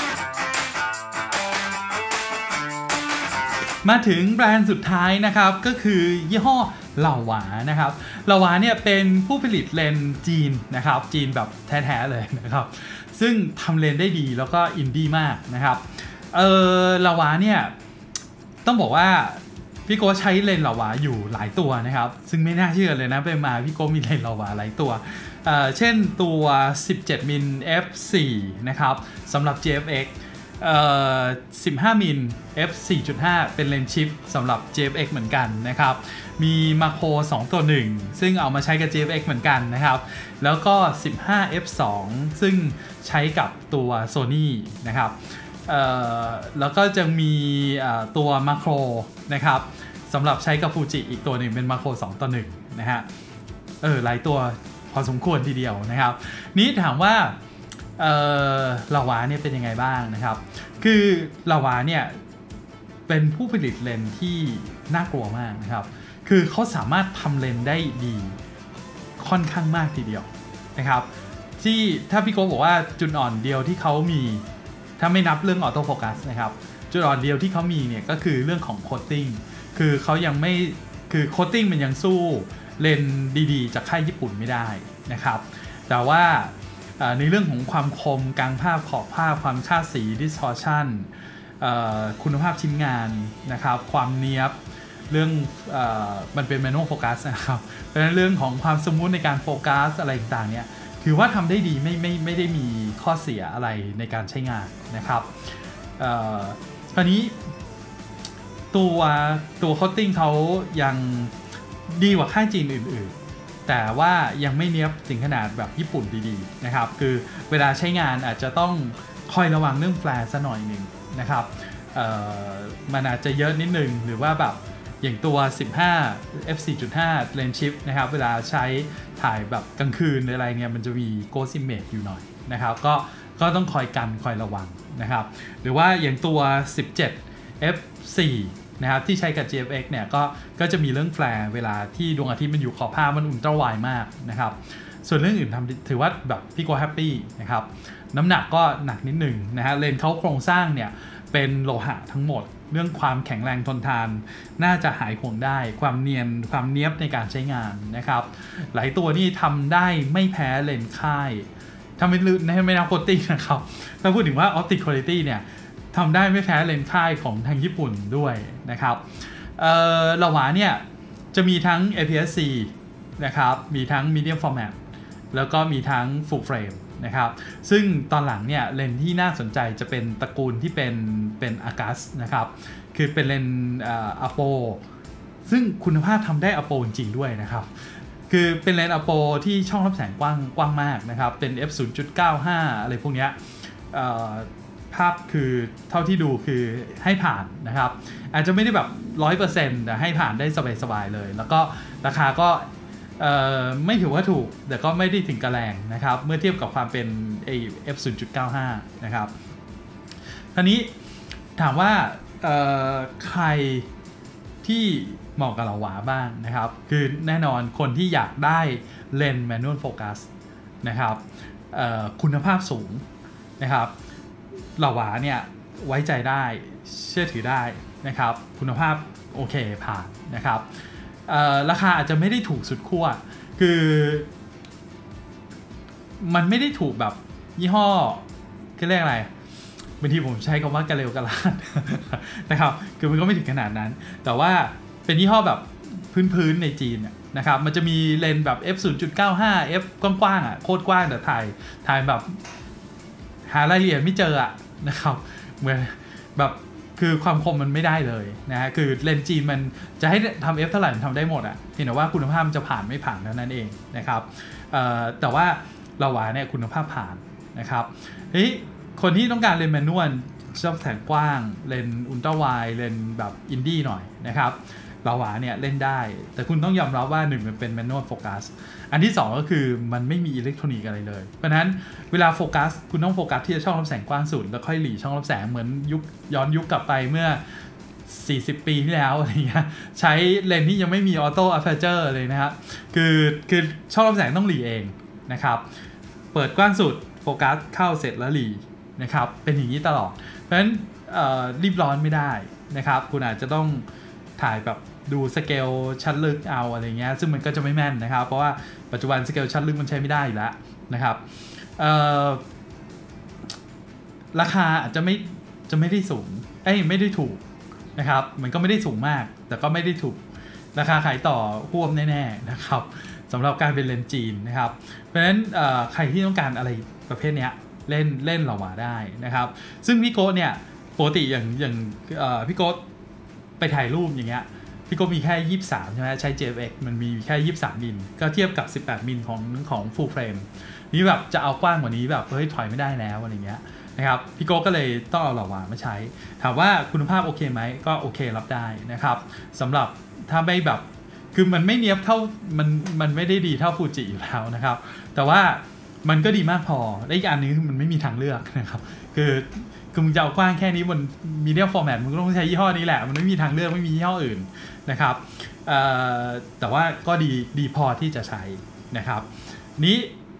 มาถึงแบรนด์สุดท้ายนะครับก็คือยี่ห้อเหล่าหวานะครับเหล่าหวาเนี่ยเป็นผู้ผลิตเลนส์จีนนะครับจีนแบบแท้ๆเลยนะครับซึ่งทำเลนส์ได้ดีแล้วก็อินดี้มากนะครับเออเหล่าหวาเนี่ยต้องบอกว่าพี่โก้ใช้เลนส์เหล่าหวาอยู่หลายตัวนะครับซึ่งไม่น่าเชื่อเลยนะไปมาพี่โก้มีเลนส์เหล่าหวาหลายตัวเอ่อเช่นตัวสิบเจ็ดมิล เอฟ โฟร์ นะครับสำหรับ จี เอฟ เอ็กซ์เอ่อสิบห้ามิล เอฟ โฟร์ จุดห้า เป็นเลนส์ชิปสำหรับ จี เอฟ เอ็กซ์ เหมือนกันนะครับมีมาโครสองตัวหนึ่งซึ่งเอามาใช้กับ จี เอฟ เอ็กซ์ เหมือนกันนะครับแล้วก็ สิบห้า เอฟ ทู ซึ่งใช้กับตัว Sony นะครับเอ่อแล้วก็จะมีตัวมาโครนะครับสำหรับใช้กับ Fuji อีกตัวหนึ่งเป็นมาโครสองต่อหนึ่งนะฮะเออหลายตัวพอสมควรทีเดียวนะครับนี้ถามว่าเอ่อเหล่าหวาเนี่ยเป็นยังไงบ้างนะครับคือเหล่าหวาเนี่ยเป็นผู้ผลิตเลนส์ที่น่ากลัวมากนะครับคือเขาสามารถทำเลนส์ได้ดีค่อนข้างมากทีเดียวนะครับที่ถ้าพี่โก้บอกว่าจุดอ่อนเดียวที่เขามีถ้าไม่นับเรื่องออโต้โฟกัสนะครับจุดอ่อนเดียวที่เขามีเนี่ยก็คือเรื่องของโคตติ้งคือเขายังไม่คือโคตติ้งมันยังสู้เลนส์ดีๆจากค่ายญี่ปุ่นไม่ได้นะครับแต่ว่าในเรื่องของความคมกลางภาพขอบภาพความชาติสี distortion คุณภาพชิ้นงานนะครับความเนียบเรื่องเอ่อมันเป็น manual focus นะครับเพราะฉะนั้นเรื่องของความสมูทในการโฟกัสอะไรต่างๆเนี่ยถือว่าทำได้ดีไม่ไม่ไม่ได้มีข้อเสียอะไรในการใช้งานนะครับเอ่อคราวนี้ตัวตัวโคตติ้งเขายังดีกว่าค่ายจีนอื่นๆแต่ว่ายังไม่เนียบถึงขนาดแบบญี่ปุ่นดีๆนะครับคือเวลาใช้งานอาจจะต้องคอยระวังเรื่องแฟลชซะหน่อยหนึ่งนะครับเอ่อมันอาจจะเยอะนิดนึงหรือว่าแบบอย่างตัวสิบห้า เอฟ โฟร์ จุดห้า เลนส์ชิปนะครับเวลาใช้ถ่ายแบบกลางคืนอะไรเงี้ยมันจะมี Ghost Image อยู่หน่อยนะครับก็ก็ต้องคอยกันคอยระวังนะครับหรือว่าอย่างตัวสิบเจ็ด เอฟ โฟร์ นะครับที่ใช้กับ จี เอฟ เอ็กซ์ เนี่ยก็ก็จะมีเรื่องแฟลร์เวลาที่ดวงอาทิตย์มันอยู่ขอบภาพมันอุลตร้าไวด์มากนะครับส่วนเรื่องอื่นทำถือว่าแบบพี่โก้แฮปปี้นะครับน้ำหนักก็หนักนิดหนึ่งนะฮะเลนส์เขาโครงสร้างเนี่ยเป็นโลหะทั้งหมดเรื่องความแข็งแรงทนทานน่าจะหายห่วงได้ความเนียนความเนียบในการใช้งานนะครับหลายตัวนี่ทำได้ไม่แพ้เลนส์ค่ายทำไม่ลืมไม่นับโคตติ้งนะครับถ้าพูดถึงว่า Optic Quality เนี่ยทำได้ไม่แพ้เลนส์ค่ายของทางญี่ปุ่นด้วยนะครับเอ่อเหล่าหวาเนี่ยจะมีทั้ง เอ พี เอส ซี นะครับมีทั้ง Medium Format แล้วก็มีทั้ง Full Frame นะครับซึ่งตอนหลังเนี่ยเลนส์ที่น่าสนใจจะเป็นตระกูลที่เป็นเป็นอากัสนะครับคือเป็นเลนส์อะโปซึ่งคุณภาพทำได้อะโปจริงๆด้วยนะครับคือเป็นเลนส์อะโปที่ช่องรับแสงกว้างกว้างมากนะครับเป็น เอฟ ศูนย์ จุด เก้า ห้า อะไรพวกนี้ภาพคือเท่าที่ดูคือให้ผ่านนะครับอาจจะไม่ได้แบบ ร้อยเปอร์เซ็นต์ แต่ให้ผ่านได้สบายๆเลยแล้วก็ราคาก็ไม่ถือว่าถูกแต่ก็ไม่ได้ถึงกระแรงนะครับเมื่อเทียบกับความเป็น เอฟ ศูนย์ จุด เก้า ห้า นะครับคราวนี้ถามว่าใครที่เหมาะกับเราหวาบ้างนะครับคือแน่นอนคนที่อยากได้เลนส์ manual focus นะครับคุณภาพสูงนะครับเหล่าหวาเนี่ยไว้ใจได้เชื่อถือได้นะครับคุณภาพโอเคผ่านนะครับราคาอาจจะไม่ได้ถูกสุดขั้วคือมันไม่ได้ถูกแบบยี่ห้อคือเรียกอะไรบางทีผมใช้คำว่ากระเลวกระลาดนะครับคือมันก็ไม่ถึงขนาดนั้นแต่ว่าเป็นยี่ห้อแบบพื้นๆในจีนนะครับมันจะมีเลนส์แบบ เอฟ ศูนย์ จุด เก้า ห้า F กว้างๆอ่ะโคตรกว้างแต่ถ่ายถ่ายแบบหารายละเอียดไม่เจออ่ะนะครับเหมือนแบบคือความคมมันไม่ได้เลยนะฮะคือเลนส์จีนมันจะให้ทำ F เท่าไหร่มันทำได้หมดอ่ะเพียงแต่ว่าคุณภาพมันจะผ่านไม่ผ่านเท่านั้นเองนะครับแต่ว่าเราหวาเนี่ยคุณภาพผ่านนะครับเฮ้ยคนที่ต้องการเลนส์แมนนวลชอบแสงกว้างเลนส์อุลตร้าไวด์เลนส์แบบอินดี้หน่อยนะครับเราหวาเนี่ยเล่นได้แต่คุณต้องยอมรับว่าหนึ่งมันเป็นแมนนวลโฟกัสอันที่สองก็คือมันไม่มีอิเล็กทรอนิกส์อะไรเลยเพราะฉะนั้นเวลาโฟกัสคุณต้องโฟกัสที่ช่องรับแสงกว้างสุดแล้วค่อยหลีช่องรับแสงเหมือนยุคย้อนยุคกลับไปเมื่อสี่สิบปีที่แล้วอะไรเงี้ยใช้เลนส์ที่ยังไม่มีออโต้อะเพรสเจอร์เลยนะครับคือคือช่องรับแสงต้องหลีเองนะครับเปิดกว้างสุดโฟกัสเข้าเสร็จแล้วหลีนะครับเป็นอย่างนี้ตลอดเพราะฉะนั้นรีบร้อนไม่ได้นะครับคุณอาจจะต้องถ่ายแบบดูสเกลชั้นลึกเอาอะไรเงี้ยซึ่งมันก็จะไม่แม่นนะครับเพราะว่าปัจจุบันสเกลชั้นลึกมันใช้ไม่ได้อยู่แล้วนะครับราคาอาจจะไม่จะไม่ได้สูงเอ้ยไม่ได้ถูกนะครับมันก็ไม่ได้สูงมากแต่ก็ไม่ได้ถูกราคาขายต่อห่วมแน่ๆนะครับสำหรับการเป็นเลนส์จีนนะครับเพราะฉะนั้นใครที่ต้องการอะไรประเภทเนี้ยเล่นเล่นเรามาได้นะครับซึ่งพี่โก้เนี่ยปกติอย่างอย่างพี่โก้ไปถ่ายรูปอย่างเงี้ยพี่โก้มีแค่ยี่สิบสามใช่ไหมใช้ เจ เอฟ เอ็กซ์ มันมีแค่ยี่สิบสามมิลก็เทียบกับสิบแปดมิลของของ full frame นี่แบบจะเอากว้างกว่านี้แบบเฮ้ยถอยไม่ได้แล้วอะไรเงี้ยนะครับพี่โก้ก็เลยต้องเอาเหล่าวามาใช้ถามว่าคุณภาพโอเคไหมก็โอเครับได้นะครับสำหรับถ้าไม่แบบคือมันไม่เนียบเท่ามันมันไม่ได้ดีเท่าฟูจิอยู่แล้วนะครับแต่ว่ามันก็ดีมากพอและอีกอันนึงมันไม่มีทางเลือกนะครับคือคือมึงจะเอากว้างแค่นี้บนมีเดียฟอร์แมตมึงก็ต้องใช้ยี่ห้อนี้แหละมันไม่มีทางเลือกไม่มียี่ห้ออื่นนะครับแต่ว่าก็ดีดีพอที่จะใช้นะครับนี้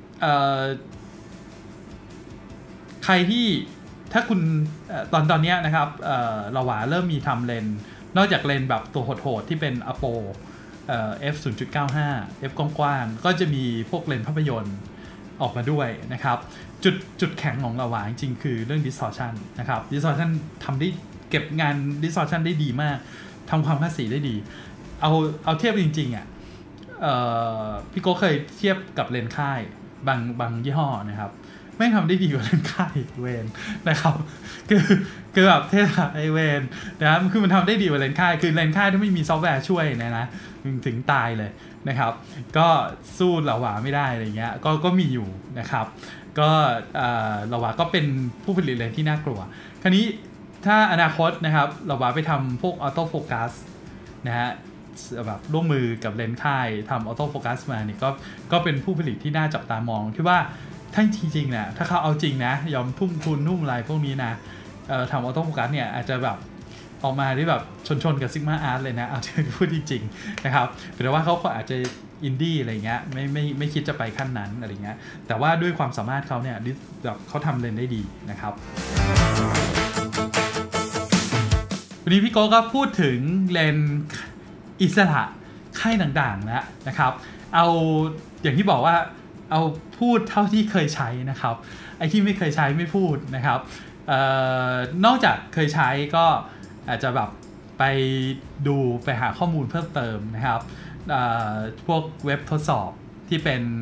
ใครที่ถ้าคุณตอนตอนนี้นะครับเราว่าเริ่มมีทำเลนนอกจากเลนแบบตัวโหดๆที่เป็น อโป เอฟ ศูนย์ จุด เก้า ห้า F กว้างๆก็จะมีพวกเลนภาพยนตร์ออกมาด้วยนะครับจุดจุดแข็งของเราว่าจริงๆคือเรื่อง distortion นะครับ distortion ทำได้เก็บงาน distortion ได้ดีมากทำความคาดสีได้ดีเอาเอาเทียบจริงๆอ่ะพี่โก้เคยเทียบกับเลนค่ายบางบางยี่ห้อนะครับไม่ทำได้ดีกว่าเลนค่ายเวนนะครับคือคือแบบเทสไอเวนนะครับคือมันทำได้ดีกว่าเลนค่ายคือเลนค่ายที่ไม่มีซอฟต์แวร์ช่วยนะนะถึงตายเลยนะครับก็สู้เหล่าหวาไม่ได้อะไรเงี้ยก็ก็มีอยู่นะครับก็เหล่าหวาก็เป็นผู้ผลิตเลนที่น่ากลัวคราวนี้ถ้าอนาคตนะครับเหล่าหวาไปทำพวกออโต้โฟกัสนะฮะแบบร่วมมือกับเลนค่ายทำออโต้โฟกัสมาเนี่ยก็ก็เป็นผู้ผลิตที่น่าจับตามองที่ว่าถ้าจริงๆนะถ้าเขาเอาจริงนะยอมทุ่มทุนนุ่มอะไรพวกนี้นะเอ่อทำออโต้โฟกัสเนี่ยอาจจะแบบออกมาได้แบบชนๆกับซิกมาอาร์ตเลยนะเอาที่พูดจริงๆนะครับแต่ว่าเขาอาจจะอินดี้อะไรเงี้ยไม่ไม่ไม่คิดจะไปขั้นนั้นอะไรเงี้ยแต่ว่าด้วยความสามารถเขาเนี่ยแบบเขาทำเลนได้ดีนะครับวันนี้พี่โก้ก็พูดถึงเลนอิสระค่ายต่างๆแล้วนะครับเอาอย่างที่บอกว่าเอาพูดเท่าที่เคยใช้นะครับไอ้ที่ไม่เคยใช้ไม่พูดนะครับเอ่อนอกจากเคยใช้ก็อาจจะแบบไปดูไปหาข้อมูลเพิ่มเติมนะครับพวกเว็บทดสอบที่เป็น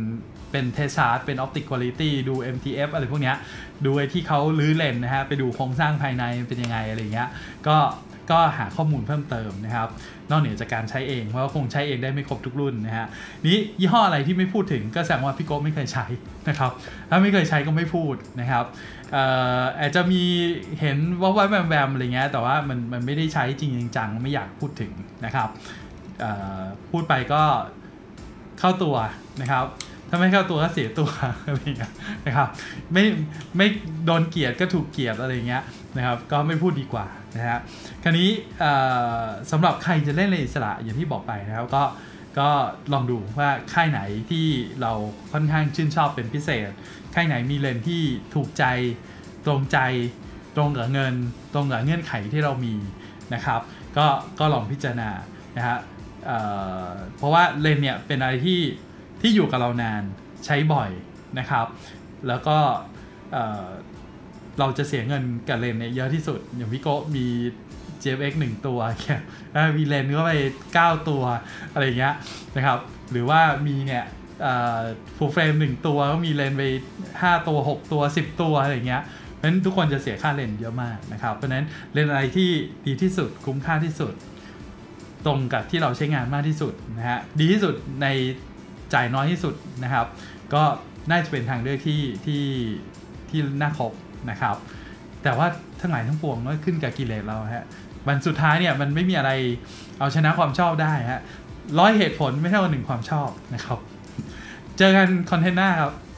เป็นเทสชาร์ตเป็น Optic Quality ดู เอ็ม ที เอฟ อะไรพวกเนี้ยดูไอ้ที่เขาลื้อเลนนะฮะไปดูโครงสร้างภายในเป็นยังไงอะไรเงี้ยก็ก็หาข้อมูลเพิ่มเติมนะครับนอกเหนือจากการใช้เองเพราะว่าคงใช้เองได้ไม่ครบทุกรุ่นนะฮะนี้ยี่ห้ออะไรที่ไม่พูดถึงก็แสดงว่าพี่โก้ไม่เคยใช้นะครับถ้าไม่เคยใช้ก็ไม่พูดนะครับเอ่ออาจจะมีเห็นว่าว่าแวมแวมอะไรเงี้ยแต่ว่ามันมันไม่ได้ใช้จริงจังไม่อยากพูดถึงนะครับเอ่อพูดไปก็เข้าตัวนะครับถ้าไม่เข้าตัวก็เสียตัวอะไรเงี้ยนะครับไม่ไม่โดนเกลียดก็ถูกเกลียดอะไรเงี้ยนะครับก็ไม่พูดดีกว่านะฮะคราวนี้สำหรับใครจะเล่นเลนอิสระอย่างที่บอกไปนะครับก็ก็ลองดูว่าค่ายไหนที่เราค่อนข้างชื่นชอบเป็นพิเศษค่ายไหนมีเลนที่ถูกใจตรงใจตรงกับเงินตรงกับเงื่อนไขที่เรามีนะครับก็ก็ลองพิจารณานะฮะ เ, เพราะว่าเลนเนี่ยเป็นอะไรที่ที่อยู่กับเรานานใช้บ่อยนะครับแล้วก็เ, เราจะเสียเงินกับเลนเนี่ยเยอะที่สุดอย่างพี่โก้มี จี เอฟ เอ็กซ์ หนึ่งตัวมีเลนก็ไปเก้าตัวอะไรเงี้ยนะครับหรือว่ามีเนี่ยฟูลเฟรมหนึ่งตัวก็มีเลนไปห้าตัวหกตัวสิบตัวอะไรเงี้ยเพราะฉะนั้นทุกคนจะเสียค่าเลนเยอะมากนะครับเพราะฉะนั้นเลนอะไรที่ดีที่สุดคุ้มค่าที่สุดตรงกับที่เราใช้งานมากที่สุดนะฮะดีที่สุดในจ่ายน้อยที่สุดนะครับก็น่าจะเป็นทางเลือกที่ที่ที่น่าคบนะครับแต่ว่าทั้งหลายทั้งปวงก็ขึ้นกับกิเลสเราฮะวันสุดท้ายเนี่ยมันไม่มีอะไรเอาชนะความชอบได้ฮะร้อยเหตุผลไม่เท่ากับหนึ่งความชอบนะครับเจอกันคอนเทนต์หน้าครับ